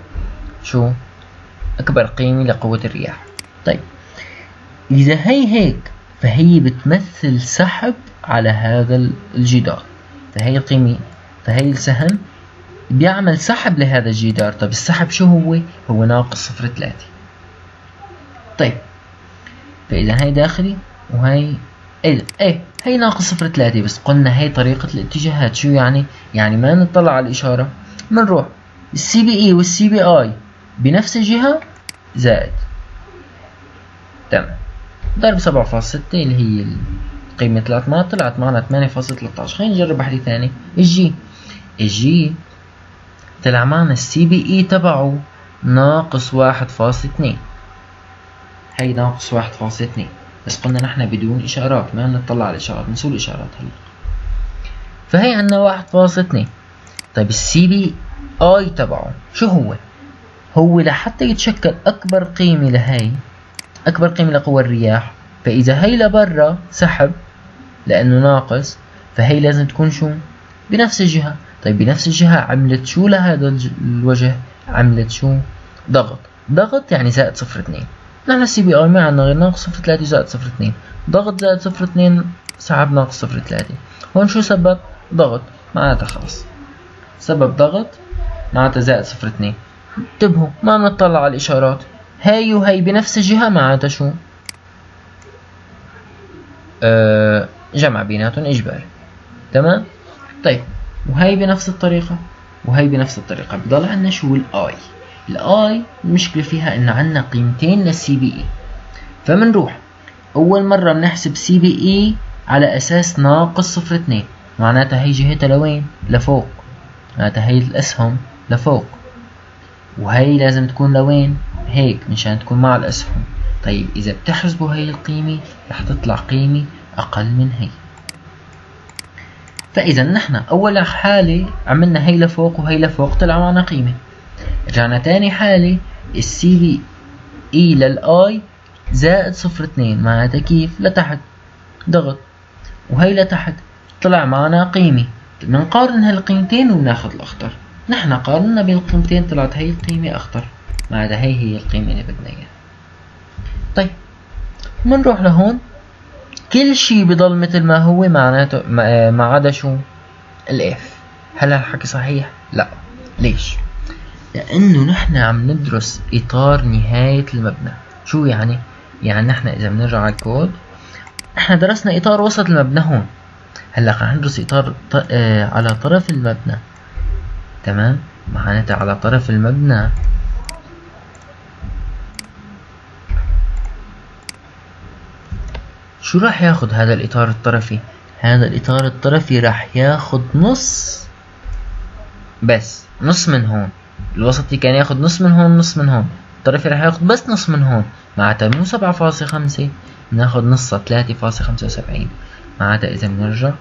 أكبر قيمة لقوة الرياح. طيب إذا هي هيك فهي بتمثل سحب على هذا الجدار. فهي القيمة، فهي السهم بيعمل سحب لهذا الجدار. طيب السحب شو هو؟ هو ناقص 0.3. طيب فإذا هي داخلي وهي هي ناقص 0.3. بس قلنا هي طريقة الاتجاهات. شو يعني؟ يعني ما نطلع على الإشارة، منروح السي بي اي والسي بي اي بنفس الجهة زائد. تمام. ضرب 7.6 اللي هي القيمة طلعت معنا 8.13. خلينا نجرب واحدة ثانية. الجي طلع معنا السي بي اي تبعه ناقص 1.2. هي ناقص 1.2. بس قلنا نحن بدون إشارات، ما نطلع على الإشارات، نسوي الإشارات هلا. فهي عنا 1.2. طيب السي بي اي تبعه شو هو لحتى يتشكل أكبر قيمة لهي، أكبر قيمة لقوى الرياح. فإذا هي لبرا سحب لأنه ناقص، فهي لازم تكون شو؟ بنفس الجهة. طيب بنفس الجهة عملت شو لهذا الوجه؟ عملت شو؟ ضغط يعني زائد 0.2. نحن السي بي اي ما عندنا غير ناقص 0.3 زائد 0.2. ضغط زائد 0.2 سحب ناقص 0.3. هون شو سبب؟ ضغط، معناتها خلص سبب ضغط معناتها زائد 0.2. انتبهوا ما بنطلع على الاشارات، هاي وهي بنفس الجهة معناتها شو؟ جمع بيناتهم اجباري. تمام؟ طيب وهي بنفس الطريقة وهي بنفس الطريقة، بضل عندنا شو؟ الاي. الاي المشكلة فيها انه عندنا قيمتين للسي بي اي، فمنروح اول مرة بنحسب سي بي اي على اساس ناقص 0.2، معناتها هي جهتها لوين؟ لفوق، معناتها هي الاسهم لفوق، وهي لازم تكون لوين؟ هيك مشان تكون مع الاسهم. طيب اذا بتحسبوا هي القيمة رح تطلع قيمة اقل من هي. فاذا نحن اول حالة عملنا هي لفوق وهي لفوق طلع معنا قيمة. رجعنا تاني حالة السي بي اي للاي زائد 0.2، معناتها كيف؟ لتحت ضغط وهي لتحت طلع معنا قيمة. بنقارن هالقيمتين وبناخد الاخضر. نحن قارنا بين القيمتين طلعت هي القيمة اخضر، معناتها هي القيمة اللي بدنا اياها. طيب بنروح لهون كل شي بضل مثل ما هو، معناته ما عدا شو؟ الاف. هل هالحكي صحيح؟ لا. ليش؟ لانه نحن عم ندرس اطار نهاية المبنى. شو يعني؟ يعني نحن اذا بنرجع على الكود نحن درسنا اطار وسط المبنى هون، هلا رح ندرس اطار على طرف المبنى. تمام؟ معناتها على طرف المبنى شو راح ياخد هذا الاطار الطرفي؟ هذا الاطار الطرفي راح ياخد نص، بس نص من هون. الوسطي كان ياخد نص من هون نص من هون، الطرفي راح ياخد بس نص من هون، معناتها مو 7.5 بناخد نصها 3.75. معناتها اذا بنرجع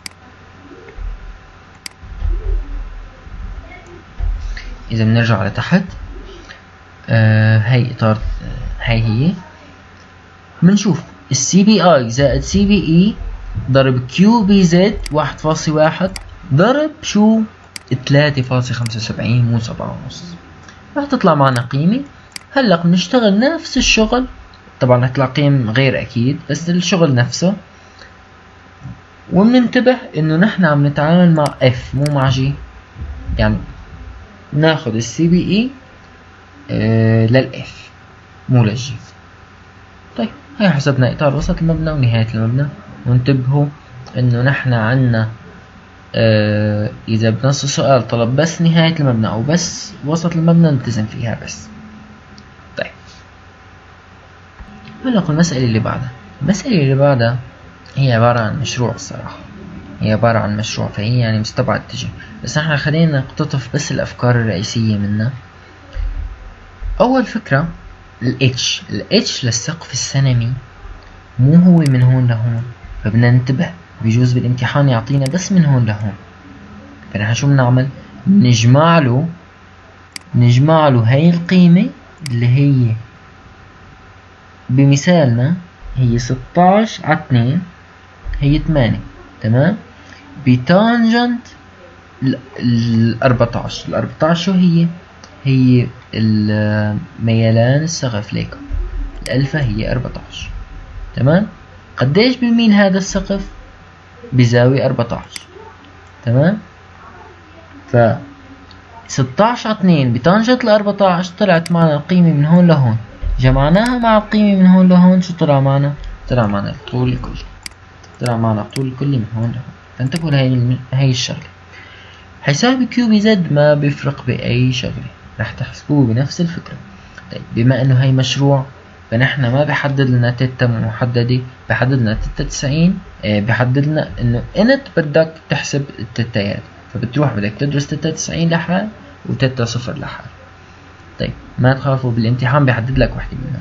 على تحت، هي اطار، هي بنشوف السي بي اي زائد سي بي اي ضرب كيو بي زد 1.1 ضرب شو؟ 3.75 مو 7.5، راح تطلع معنا قيمة. هلا بنشتغل نفس الشغل، طبعا رح تطلع قيم غير اكيد بس الشغل نفسه، وبننتبه انه نحن عم نتعامل مع اف مو مع جي، يعني ناخد السي بي اي للاف مو للجي. طيب هي حسبنا اطار وسط المبنى ونهاية المبنى، وانتبهوا انه نحن عنا اذا بنص السؤال طلب بس نهاية المبنى او بس وسط المبنى نلتزم فيها بس. طيب هلا المسألة اللي بعدها، المسألة اللي بعدها هي عبارة عن مشروع. الصراحة هي عبارة عن مشروع، فهي يعني مستبعد تجي، بس احنا خلينا نقتطف بس الافكار الرئيسية منها. اول فكرة الاتش للسقف السنوي مو هو من هون لهون، فبدنا ننتبه، بيجوز بالامتحان يعطينا بس من هون لهون. فنحن شو بنعمل؟ نجمع له هاي القيمة اللي هي بمثالنا هي 16/2 هي 8. تمام؟ بتانجنت ال 14 شو هي؟ هي ميلان السقف ليكم، الألفا هي 14. تمام؟ قديش بيميل هذا السقف؟ بزاوية 14. تمام؟ ف 16/2 بتانجنت ال 14 طلعت معنا القيمة من هون لهون، جمعناها مع القيمة من هون لهون، شو طلع معنا؟ طلع معنا الطول الكلي، من هون لهون. فانتبهوا لهي الشغلة. حساب كيو بي زد ما بيفرق بأي شغلة، رح تحسبوه بنفس الفكرة. طيب بما انه هي مشروع فنحن ما بحدد لنا تيتا محددة، بحدد لنا تيتا 90، بحدد لنا انه انت بدك تحسب التيتايات، فبتروح بدك تدرس تيتا 90 لحال وتيتا 0 لحال. طيب ما تخافوا بالامتحان بيحدد لك وحدة منهم.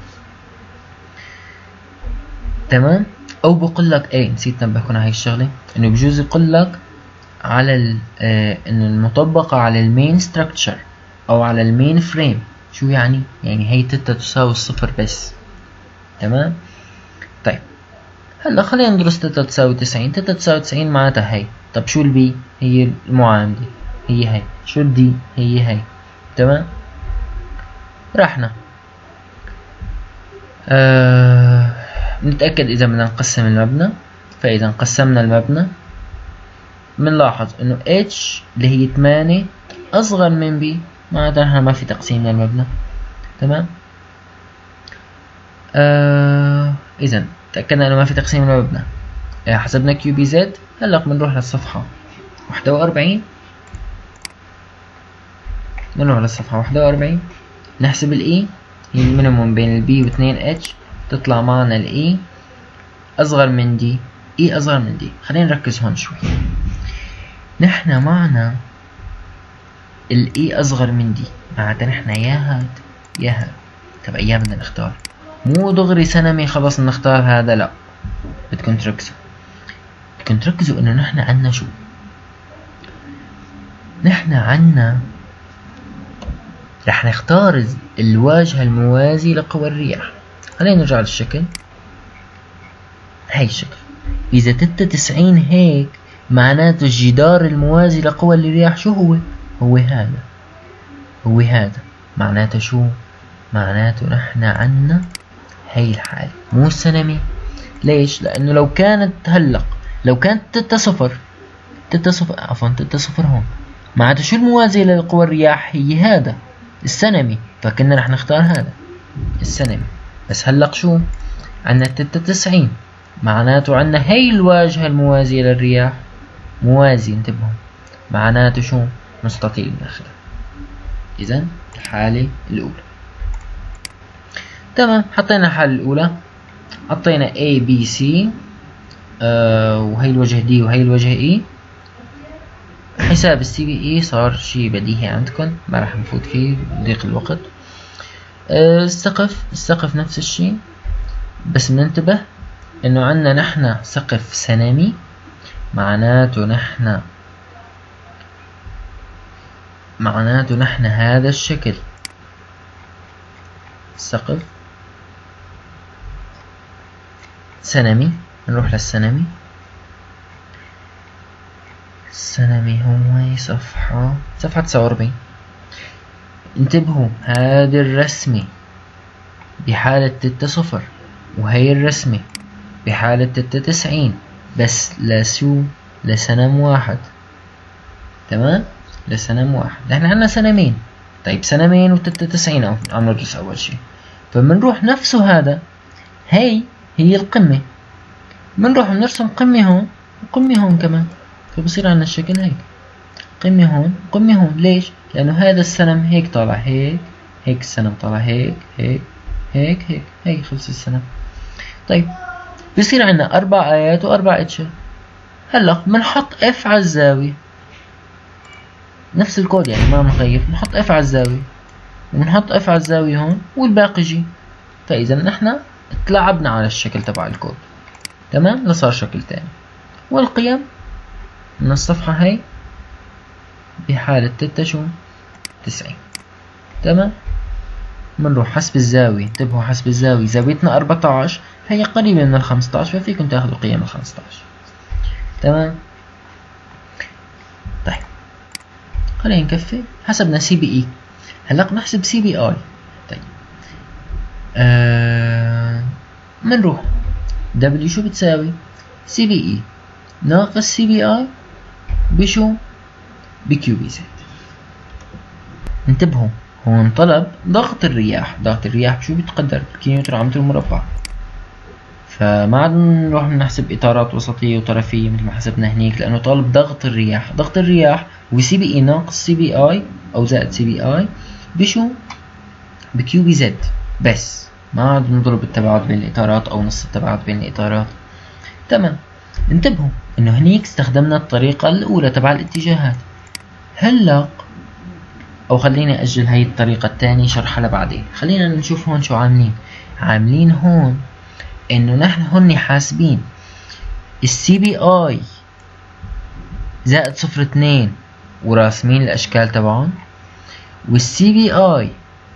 تمام؟ او بقول لك نسيت انبهكم على هاي الشغلة، انه بجوز يقول لك على انه المطبقة على المين ستراكشر او على المين فريم. شو يعني؟ يعني هي تيتا تساوي 0 بس. تمام؟ طيب هلا خلينا ندرس تيتا تساوي 90. تيتا تساوي 90 معناتها هي. طب شو البي؟ هي المعامدة، هي. شو الدي؟ هي. تمام؟ رحنا نتأكد إذا بدنا نقسم المبنى. فإذا قسمنا المبنى بنلاحظ إنه H اللي هي 8 أصغر من B، معناتها نحن ما في تقسيم للمبنى. تمام. إذا تأكدنا إنه ما في تقسيم للمبنى. حسبنا كيو بي زد. هلا بنروح للصفحة 41. بنروح للصفحة 41 نحسب الإي، هي المينيموم بين البي و 2 اتش. تطلع معنا الإي أصغر من دي، إي أصغر من دي. خلينا نركز هون شوي. نحن معنا الإي أصغر من دي، معناتها نحن يا هاد يا هاد. طب أيام بدنا نختار، مو دغري سنمي خلص نختار هذا، لا، بدكم تركزوا إنه نحن عنا شو؟ نحن عنا رح نختار الواجهة الموازي لقوى الرياح. خلينا نرجع للشكل. هاي الشكل إذا تتا 90 هيك معناته الجدار الموازي لقوى الرياح شو هو؟ هو هذا. معناته شو؟ معناته نحن عنا هاي الحالة مو السنمي. ليش؟ لأنه لو كانت لو كانت تتا صفر هون، معناته شو الموازي لقوى الرياح؟ هي هذا السنمي، فكنا رح نختار هذا السنمي. بس هلق شو عنا؟ تتا 90 معناته عنا هي الواجهة الموازية للرياح موازي، انتبهوا، معناته شو؟ مستطيل داخله. إذن الحالة الأولى. تمام. حطينا الحالة الأولى، حطينا A B C، وهي الوجه D وهي الوجه E. حساب السي بي اي صار شيء بديهي عندكم، ما راح نفوت فيه ضيق الوقت. السقف نفس الشيء، بس ننتبه انه عندنا نحن سقف سنمي، معناته نحن هذا الشكل سقف سنمي. نروح للسنمي. السنمي هو صفحة 49. انتبهوا، هذه الرسمة بحالة تتا 0 وهي الرسمة بحالة تتا 90، بس لشو؟ لسنم واحد. تمام؟ لسنم واحد. نحن عنا سنمين. طيب سنمين وتتا 90 عم ندرس أول شيء، فبنروح نفسه هذا، هي القمة، بنروح بنرسم قمة هون وقمة هون كمان، فبصير عنا الشكل هيك، قمة هون وقمة هون. ليش؟ لأنه هذا السنم هيك طالع هيك، هيك السنم طالع هيك هيك هيك هيك، هيك خلص السنم. طيب بصير عنا 4 آيات و4 اتشر. هلا بنحط اف على الزاوية، نفس الكود يعني ما بنغير، بنحط اف على الزاوية وبنحط اف على الزاوية هون والباقي جي. فإذا نحن تلعبنا على الشكل تبع الكود. تمام؟ لصار شكل تاني. والقيم من الصفحة هاي بحالة تتا شو؟ 90. تمام؟ بنروح حسب الزاوية. انتبهوا، حسب الزاوية زاويتنا 14 هي قريبة من 15، ففيكم تاخذوا قيم 15. تمام؟ طيب خلينا نكفي. حسبنا سي بي اي، هلا بنحسب سي بي اي. طيب بنروح دبليو شو بتساوي؟ سي بي اي ناقص سي بي اي بشو؟ بكيو بي زد. انتبهوا، هون طلب ضغط الرياح. ضغط الرياح بشو بيتقدر؟ بالكيلومتر على متر مربع. فما عاد نروح نحسب اطارات وسطيه وطرفيه مثل ما حسبنا هنيك، لانه طالب ضغط الرياح. ضغط الرياح وسي بي اي ناقص سي بي اي او زائد سي بي اي بشو؟ بكيو بي زد. بس ما عاد نضرب التباعد بين الاطارات او نص التباعد بين الاطارات. تمام. انتبهوا انه هنيك استخدمنا الطريقه الاولى تبع الاتجاهات. هلا او خليني اجل هاي الطريقه الثانيه شرحها لبعدين. خلينا نشوف هون شو عاملين هون انه نحن هون حاسبين السي بي اي زائد 0.2 وراسمين الاشكال تبعهم، والسي بي اي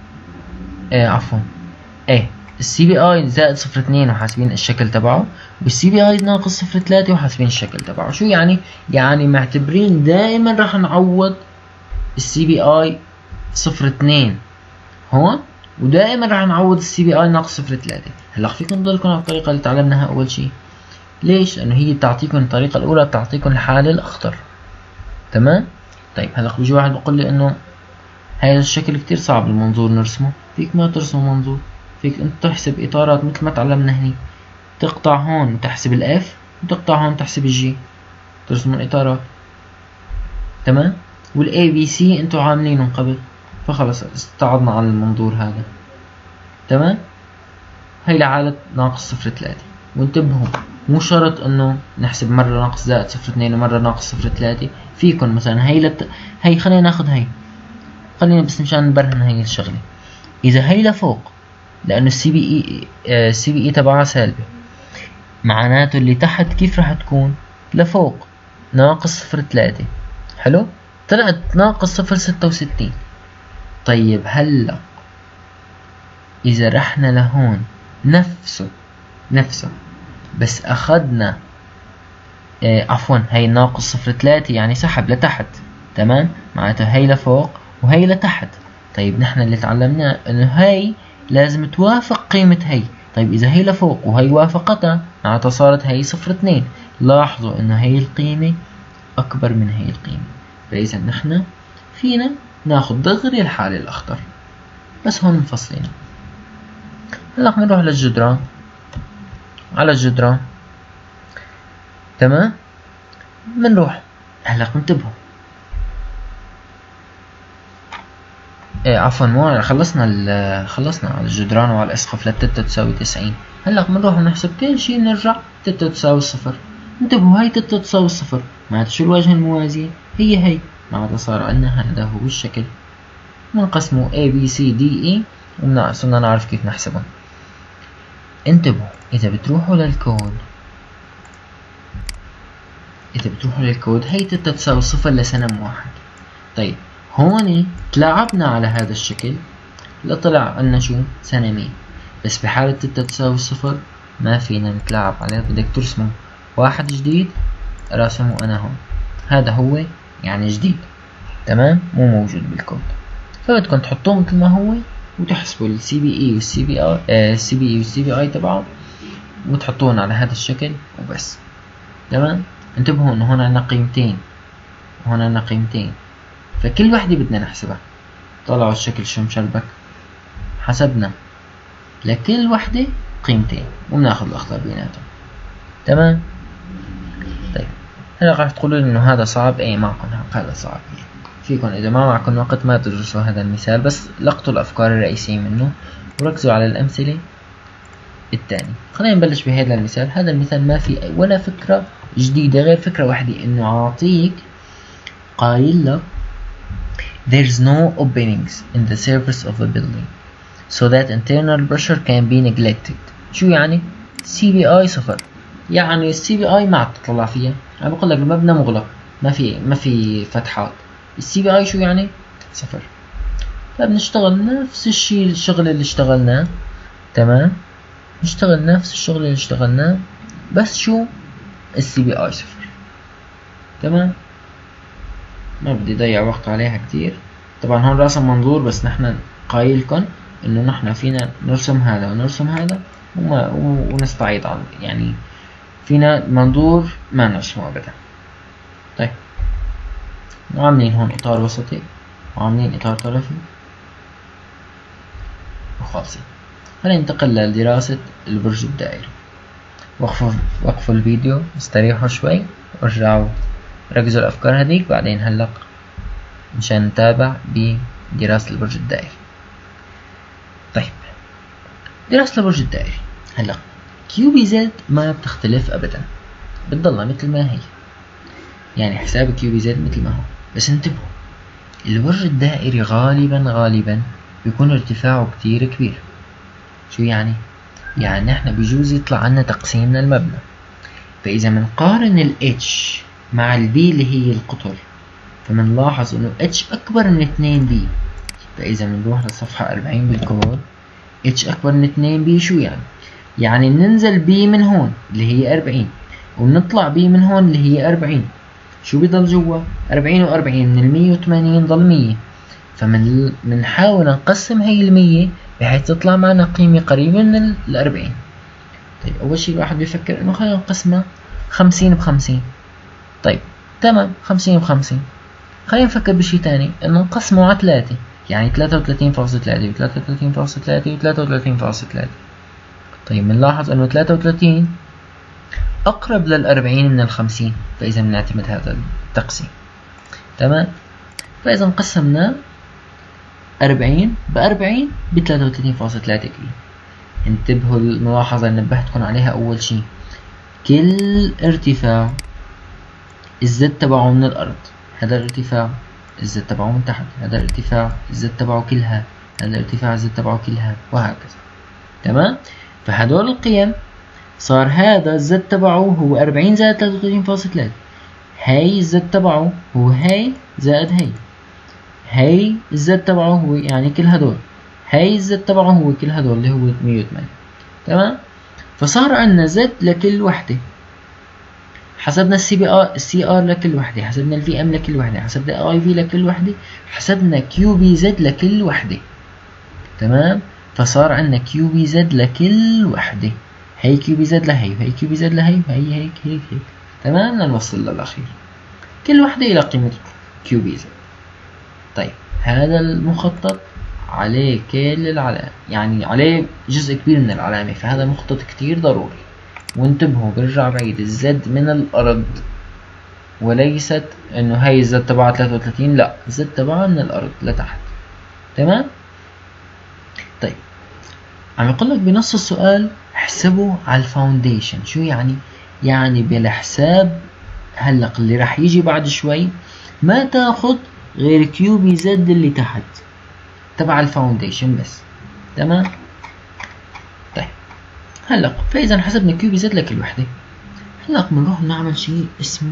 السي بي اي زائد 0.2 وحاسبين الشكل تبعه، والسي بي اي ناقص 0.3 وحاسبين الشكل تبعه. شو يعني؟ يعني معتبرين دائما راح نعوض السي بي اي 0.2 هون ودائما راح نعوض السي بي اي ناقص 0.3. هلا فيكم تضلكم على الطريقة اللي تعلمناها أول شيء. ليش؟ لأنه هي بتعطيكم الطريقة الأولى بتعطيكم الحالة الأخطر. تمام؟ طيب هلا بيجي واحد بيقول لي إنه هذا الشكل كتير صعب المنظور نرسمه. فيك ما ترسم منظور، فيك أنت تحسب إطارات مثل ما تعلمنا هني. تقطع هون وتحسب الإف، وتقطع هون تحسب الجي، ترسم الإطارات. تمام؟ والأي بي سي أنتوا عاملينهم قبل، فخلص استعضنا على المنظور هذا. تمام؟ هي لحالة ناقص 0.3. وانتبهوا مو شرط انه نحسب مرة ناقص زائد 0.2 ومرة ناقص 0.3. فيكن مثلا هي خلينا ناخذ هي، خلينا بس مشان نبرهن هي الشغلة. اذا هي لفوق لانه السي بي اي تبعها سالبة، معناته اللي تحت كيف راح تكون؟ لفوق ناقص 0.3. حلو؟ طلعت ناقص 0.66. طيب هلا اذا رحنا لهون نفسه بس اخذنا عفوا هي ناقص 0.3 يعني سحب لتحت. تمام؟ معناته هي لفوق وهي لتحت. طيب نحن اللي تعلمناه انه هي لازم توافق قيمة هي. طيب اذا هي لفوق وهي وافقتها معناتها صارت هي 0.2. لاحظوا انه هي القيمة اكبر من هي القيمة، فاذا نحن فينا ناخذ دغري الحالة الاخطر. بس هون مفصلين. هلا بنروح للجدران، على الجدران. تمام؟ بنروح هلا انتبهوا. عفوا مو خلصنا على الجدران وعلى الاسقف للتتا تساوي 90. هلا بنروح نحسب كل شيء، نرجع تتا تساوي 0. انتبهوا هاي تتا تساوي 0 معناتها شو الواجهة الموازية؟ هي معناتها صار عندنا هذا هو الشكل. بنقسمه A B C D E وصرنا نعرف كيف نحسبهم. انتبهوا إذا بتروحوا للكود هي تتا تساوي 0 لسنم واحد. طيب هون تلاعبنا على هذا الشكل لطلع عنا شو؟ سنمين. بس بحالة تتا تساوي 0 ما فينا نتلاعب عليه، بدك ترسمه واحد جديد راسمه أنا هون. هذا هو يعني جديد. تمام؟ مو موجود بالكود، فبدكم تحطوه مثل ما هو وتحسبوا السي بي اي والسي بي اي تبعه وتحطوهم على هذا الشكل وبس. تمام؟ انتبهوا انه هون عندنا قيمتين وهون عندنا قيمتين، فكل وحده بدنا نحسبها. طلعوا الشكل شو مشربك. حسبنا لكل وحده قيمتين وبناخذ الاخطر بيناتهم. تمام؟ طيب هلا راح تقولوا لي انه هذا صعب. اي معكم هذا صعب. فيكم إذا ما معكم وقت ما تدرسوا هذا المثال، بس لقطوا الأفكار الرئيسية منه وركزوا على الأمثلة الثانية. خلينا نبلش بهذا المثال. هذا المثال ما في ولا فكرة جديدة غير فكرة واحدة، إنه عاطيك قايل لك there's no openings in the surface of a building so that internal pressure can be neglected. شو يعني؟ CBI 0 يعني CBI ما عم تطلع فيها. أنا بقول لك المبنى مغلق، ما في فتحات. السي بي اي شو يعني؟ 0. فبنشتغل نفس الشغل اللي اشتغلناه. تمام؟ نشتغل نفس الشغل اللي اشتغلناه بس شو؟ السي بي اي 0. تمام؟ ما بدي ضيع وقت عليها كتير. طبعا هون راسم منظور بس نحن قايلكن انه نحن فينا نرسم هذا ونرسم هذا ونستعيض عنه، يعني فينا منظور ما نرسمه ابدا. طيب وعاملين هون اطار وسطي وعاملين اطار طرفي وخالصين. خلينا ننتقل لدراسة البرج الدائري. وقفوا الفيديو، استريحوا شوي وارجعوا ركزوا الافكار هذيك، بعدين هلق مشان نتابع بدراسة البرج الدائري. طيب دراسة البرج الدائري هلق كيو بي زد ما بتختلف ابدا، بتضلها مثل ما هي، يعني حساب كيو بي زد مثل ما هو. بس انتبهوا البرج الدائري غالبا بيكون ارتفاعه كتير كبير. شو يعني؟ يعني احنا بيجوز يطلع عنا تقسيم للمبنى. فاذا منقارن ال H مع ال B اللي هي القطر، فمنلاحظ انه H اكبر من 2 B. فاذا بنروح لصفحة 40 بالكود H اكبر من 2 B شو يعني؟ يعني ننزل B من هون اللي هي 40 ونطلع B من هون اللي هي 40. شو بيضل جوا؟ 40 و40 من 180 ضل 100. فمنحاول نقسم هي 100 بحيث تطلع معنا قيمة قريبة من 40. طيب أول شي الواحد بيفكر إنه خلينا نقسمها 50 ب50. طيب تمام، 50 ب50. خلينا نفكر بشي تاني، إنه نقسمه على 3، يعني 33.3 و33.3 و33.3. طيب بنلاحظ إنه 33 أقرب لل40 من ال50، فإذا بنعتمد هذا التقسيم. تمام، فإذا قسمنا 40 ب40 ب 33.3 كيلو. انتبهوا الملاحظة اللي نبهتكم عليها أول شي، كل ارتفاع الزد تبعه من الأرض، هذا الارتفاع الزد تبعه من تحت، هذا الارتفاع الزد تبعه كلها، هذا الارتفاع الزد تبعه كلها، وهكذا. تمام، فهدول القيم صار هذا الزد تبعه هو 40 زائد 33.3، هاي الزد تبعه هو هاي زائد هاي، هاي الزد تبعه هو يعني كل هدول، هاي الزد تبعه هو كل هدول اللي هو 108. تمام، فصار عندنا زد لكل وحدة، حسبنا السي ار لكل وحدة، حسبنا الفي ام لكل وحدة، حسبنا اي في لكل وحدة، حسبنا كيو بي زد لكل وحدة. تمام، فصار عندنا كيو بي زد لكل وحدة، هي كيو بي زد لهي، وهي كيو بي زد لهي، وهي هيك هيك هيك. تمام، لنوصل للأخير كل وحدة إلى قيمة كيو بي زد. طيب هذا المخطط عليه كل العلامة، يعني عليه جزء كبير من العلامة، فهذا مخطط كتير ضروري. وانتبهوا برجع بعيد، الزد من الأرض، وليست إنه هاي الزد تبعها 33، لا، الزد تبعها من الأرض لتحت. تمام. طيب عم يقول لك بنص السؤال احسبوا على الفاونديشن. شو يعني؟ يعني بالحساب هلق اللي راح يجي بعد شوي ما تاخد غير كيو بي زد اللي تحت تبع الفاونديشن بس. تمام. طيب هلق فاذا حسبنا كيو بي زد لكل وحده، هلق بنروح نعمل شيء اسمه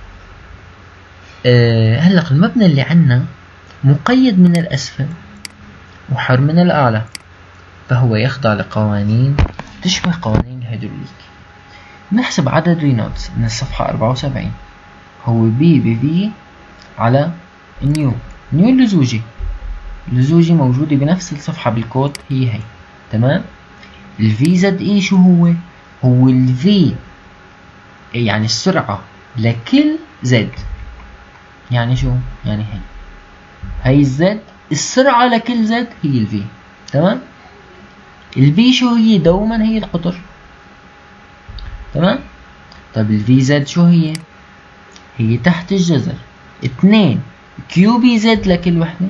هلق المبنى اللي عنا مقيد من الاسفل وحر من الاعلى، فهو يخضع لقوانين تشبه قوانين الهيدروليك. نحسب عدد رينولدز من الصفحة 74 هو بي بفي على نيو اللزوجي موجودة بنفس الصفحة بالكود هي. تمام. الفي زد اي شو هو الفي يعني السرعة لكل زد، يعني شو يعني هي الزد السرعة لكل زد هي الفي. تمام. الفي شو هي؟ دوما هي القطر. تمام. طيب الفي زد شو هي تحت الجذر 2 كيو بي زد لكل وحدة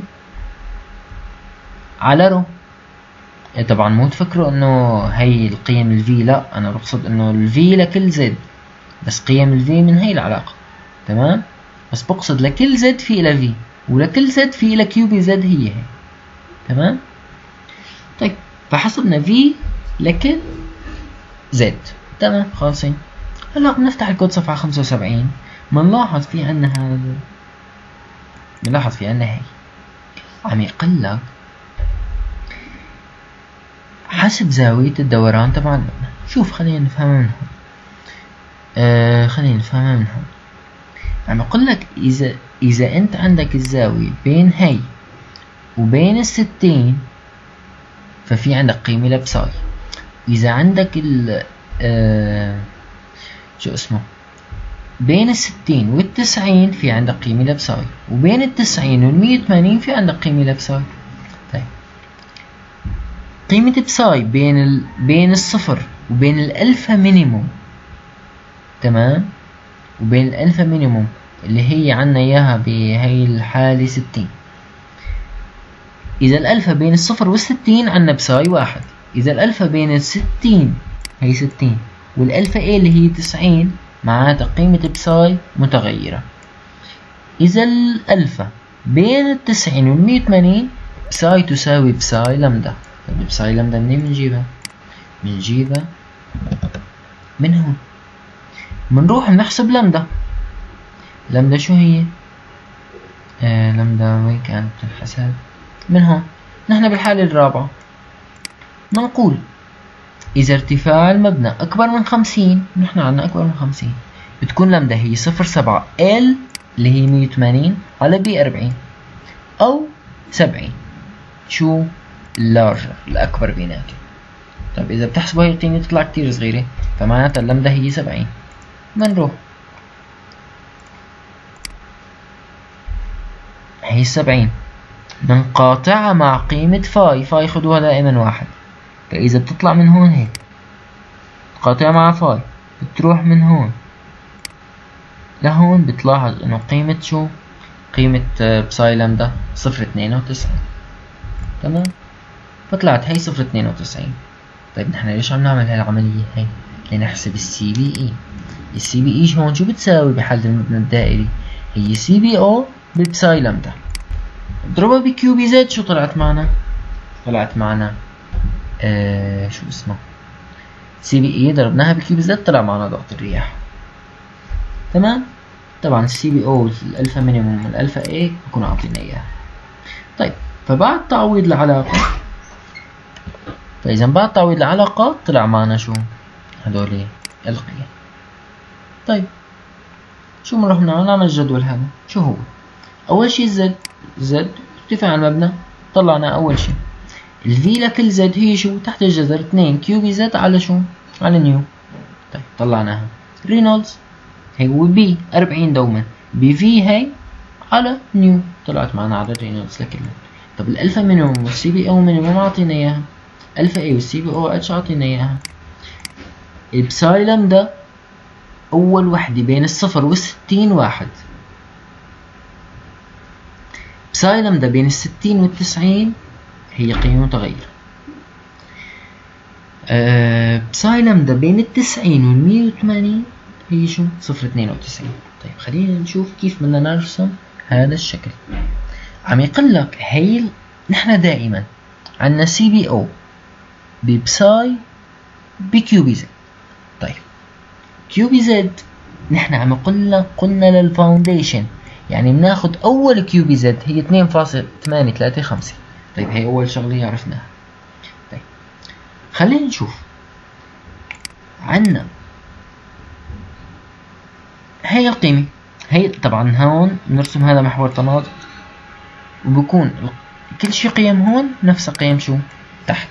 على رو. طبعا مو تفكروا انه هي القيم الفي، لا، انا بقصد انه الفي لكل زد، بس قيم الفي من هي العلاقة. تمام. بس بقصد لكل زد في الى في، ولكل زد في الى كيو بي زد هي. تمام. طيب فحسبنا في لكل زد. تمام خالصين. هلا بنفتح الكود صفحة 75 بنلاحظ في عنا هذا، بنلاحظ في عنا هي عم يقول لك حسب زاوية الدوران تبع المبنى. شوف خلينا نفهمها من هون. عم يقول لك إذا أنت عندك الزاوية بين هي وبين 60 ففي عندك قيمة لبساي. إذا عندك شو اسمه بين 60 وال90 في عندك قيمة لبساي، وبين 90 وال180 في عندك قيمة لبساي. طيب قيمة بساي بين الصفر وبين الألفا مينيموم. تمام. وبين الألفا مينيموم اللي هي عنا إياها بهي الحالة 60. إذا الألفا بين الصفر والستين عنا بساي 1. إذا الألفا بين 60 هي 60 والألفا A اللي هي 90 معناتها قيمة بساي متغيرة. إذا الألفا بين 90 وال180 بساي تساوي بساي لمدا. طيب بساي لمدا منين بنجيبها؟ من هون. بنروح بنحسب لمدا شو هي؟ لمدا وين كانت الحساب؟ من هون. نحن بالحالة الرابعة بنقول إذا ارتفاع المبنى أكبر من 50، نحن عنا أكبر من 50، بتكون لمدا هي 0.7 L اللي هي 180 على B 40 أو 70. شو اللارجر الأكبر بيناتهم. طيب إذا بتحسبوا هي القيمة تطلع كتير صغيرة، فمعناتها اللمدة هي 70. بنروح هي 70 بنقاطعها مع قيمة فاي خدوها دائما واحد. فإذا بتطلع من هون هيك تقاطعها مع فاي، بتروح من هون لهون، بتلاحظ إنه قيمة شو؟ قيمة بساي لامدا 0.92. تمام؟ فطلعت هي 0.92. طيب نحن ليش عم نعمل هاي العملية هي؟ لنحسب السي بي اي. السي بي اي هون شو بتساوي بحل المبنى الدائري؟ هي سي بي او ببساي لامدا. اضربها بكيو بي زد، شو طلعت معنا؟ طلعت معنا شو اسمه؟ سي بي اي ضربناها بكيو بي زد طلع معنا ضغط الرياح. تمام؟ طبعا السي بي او الالفا مينيموم والالفا اي بكونوا عاطينا اياها. طيب فبعد تعويض العلاقة، فإذا بعد تعويض العلاقة طلع معنا شو؟ هدول القيم. طيب شو بنروح نعمل الجدول هذا؟ شو هو؟ أول شي زد ارتفاع المبنى، طلعنا أول شي الفي لكل زد هي شو؟ تحت الجذر 2 كيو بي زد على شو؟ على نيو. طيب طلعناها. رينولدز هي بي 40 دوما بي في هي على نيو، طلعت معنا على رينولدز لكلها. طب الالفا مينيموم والسي بي او مينيموم اعطينا اياها، الفا اي والسي بي او اتش اعطينا اياها. البساي لامدا اول وحده بين الصفر والستين واحد، بساي لامدا بين الستين والتسعين هي قيمة متغيرة. بساي لامدا بين التسعين والمية وثمانين هي شو؟ 0.92. طيب خلينا نشوف كيف بدنا نرسم هذا الشكل. عم يقلك هي نحن دائما عنا سي بي او ببساي بكيو بي زد. طيب كيو بي زد نحن عم يقلك قلنا للفاونديشن، يعني بناخد اول كيو بي زد هي 2.835. طيب هي اول شغله عرفناها. طيب خلينا نشوف عنا هي القيمة، هي طبعا هون نرسم هذا محور تناظر، وبكون كل شي قيم هون نفس قيم شو تحت.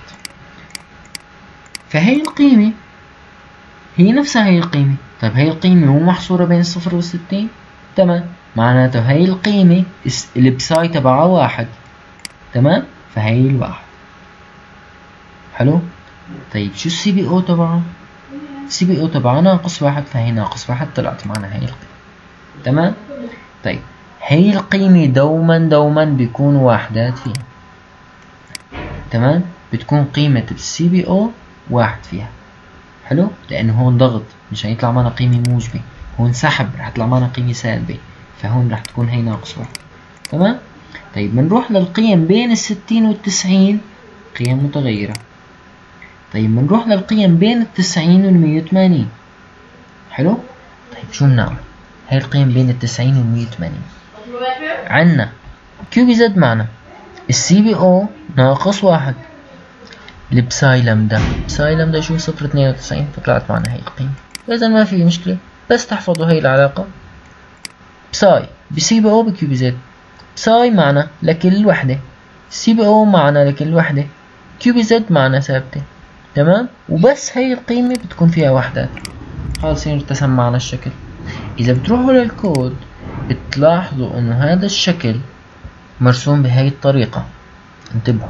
فهي القيمة هي نفسها هي القيمة. طيب هي القيمة مو محصورة بين الصفر والستين؟ تمام، معناته هي القيمة البساي تبعها واحد. تمام، فهي الواحد. حلو. طيب شو السي بي او تبعها؟ السي بي او تبعها ناقص واحد، فهي ناقص واحد، طلعت معنا هي القيمة. تمام. طيب هي القيمة دوما بيكون واحدات فيها. تمام، بتكون قيمة السي بي او واحد فيها. حلو، لأنه هون ضغط مش هيطلع معنا قيمة موجبة، هون سحب رح يطلع معنا قيمة سالبة، فهون رح تكون هي ناقص واحد. تمام. طيب بنروح للقيم بين الستين والتسعين، قيم متغيرة. طيب بنروح للقيم بين التسعين والمية وثمانين. حلو. طيب شو بنعمل؟ هاي القيم بين التسعين والمية وثمانين عنا كيو بي زد معنا السي بي او ناقص واحد، البساي لامدا بساي لامدا شو 0.92، فطلعت معنا هي القيمة. إذا ما في مشكلة، بس تحفظوا هي العلاقة. بساي بسي بي او بكيو بي زد، بساي معنا لكل وحدة، سي بي او معنا لكل وحدة، كيو بي زد معنا ثابتة. تمام، وبس هي القيمة بتكون فيها وحدات. خلاص ارتسم معنا الشكل. إذا بتروحوا للكود بتلاحظوا إنه هذا الشكل مرسوم بهاي الطريقة. انتبهوا،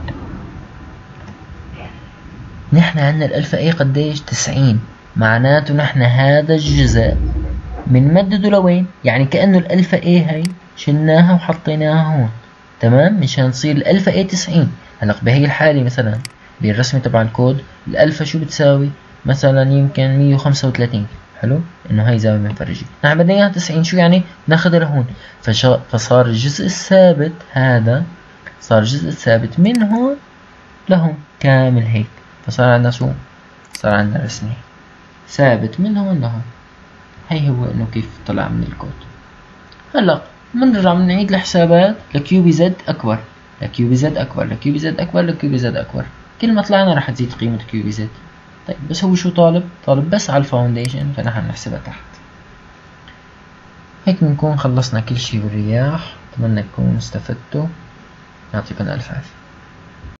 نحن عندنا الألفا اي قديش؟ 90. معناته نحن هذا الجزء بنمدده لوين؟ يعني كأنه الألفا اي هاي شلناها وحطيناها هون. تمام، مشان تصير الألفا اي 90. هلا بهي الحالة مثلا بالرسمة تبع الكود الألفا شو بتساوي؟ مثلا يمكن 135. حلو، انه هاي زاوية منفرجة، نحن بدنا اياها 90. شو يعني؟ ناخذها لهون، فصار الجزء الثابت هذا، صار الجزء الثابت من هون لهون كامل هيك، فصار عندنا شو؟ صار عندنا رسمة ثابت من هون لهون. هي هو انه كيف طلع من الكود. هلا بنرجع بنعيد الحسابات لكيو بي زد اكبر، لكيو بي زد اكبر، لكيو بي زد اكبر، لكيو بي زد اكبر. كل ما طلعنا راح تزيد قيمة كيو بي زد. طيب بس هو شو طالب؟ طالب بس على الفاونديشن، فنحن نحسبها تحت. هيك بنكون خلصنا كل شي بالرياح. اتمنى تكونوا استفدتوا. يعطيكم الف عافية.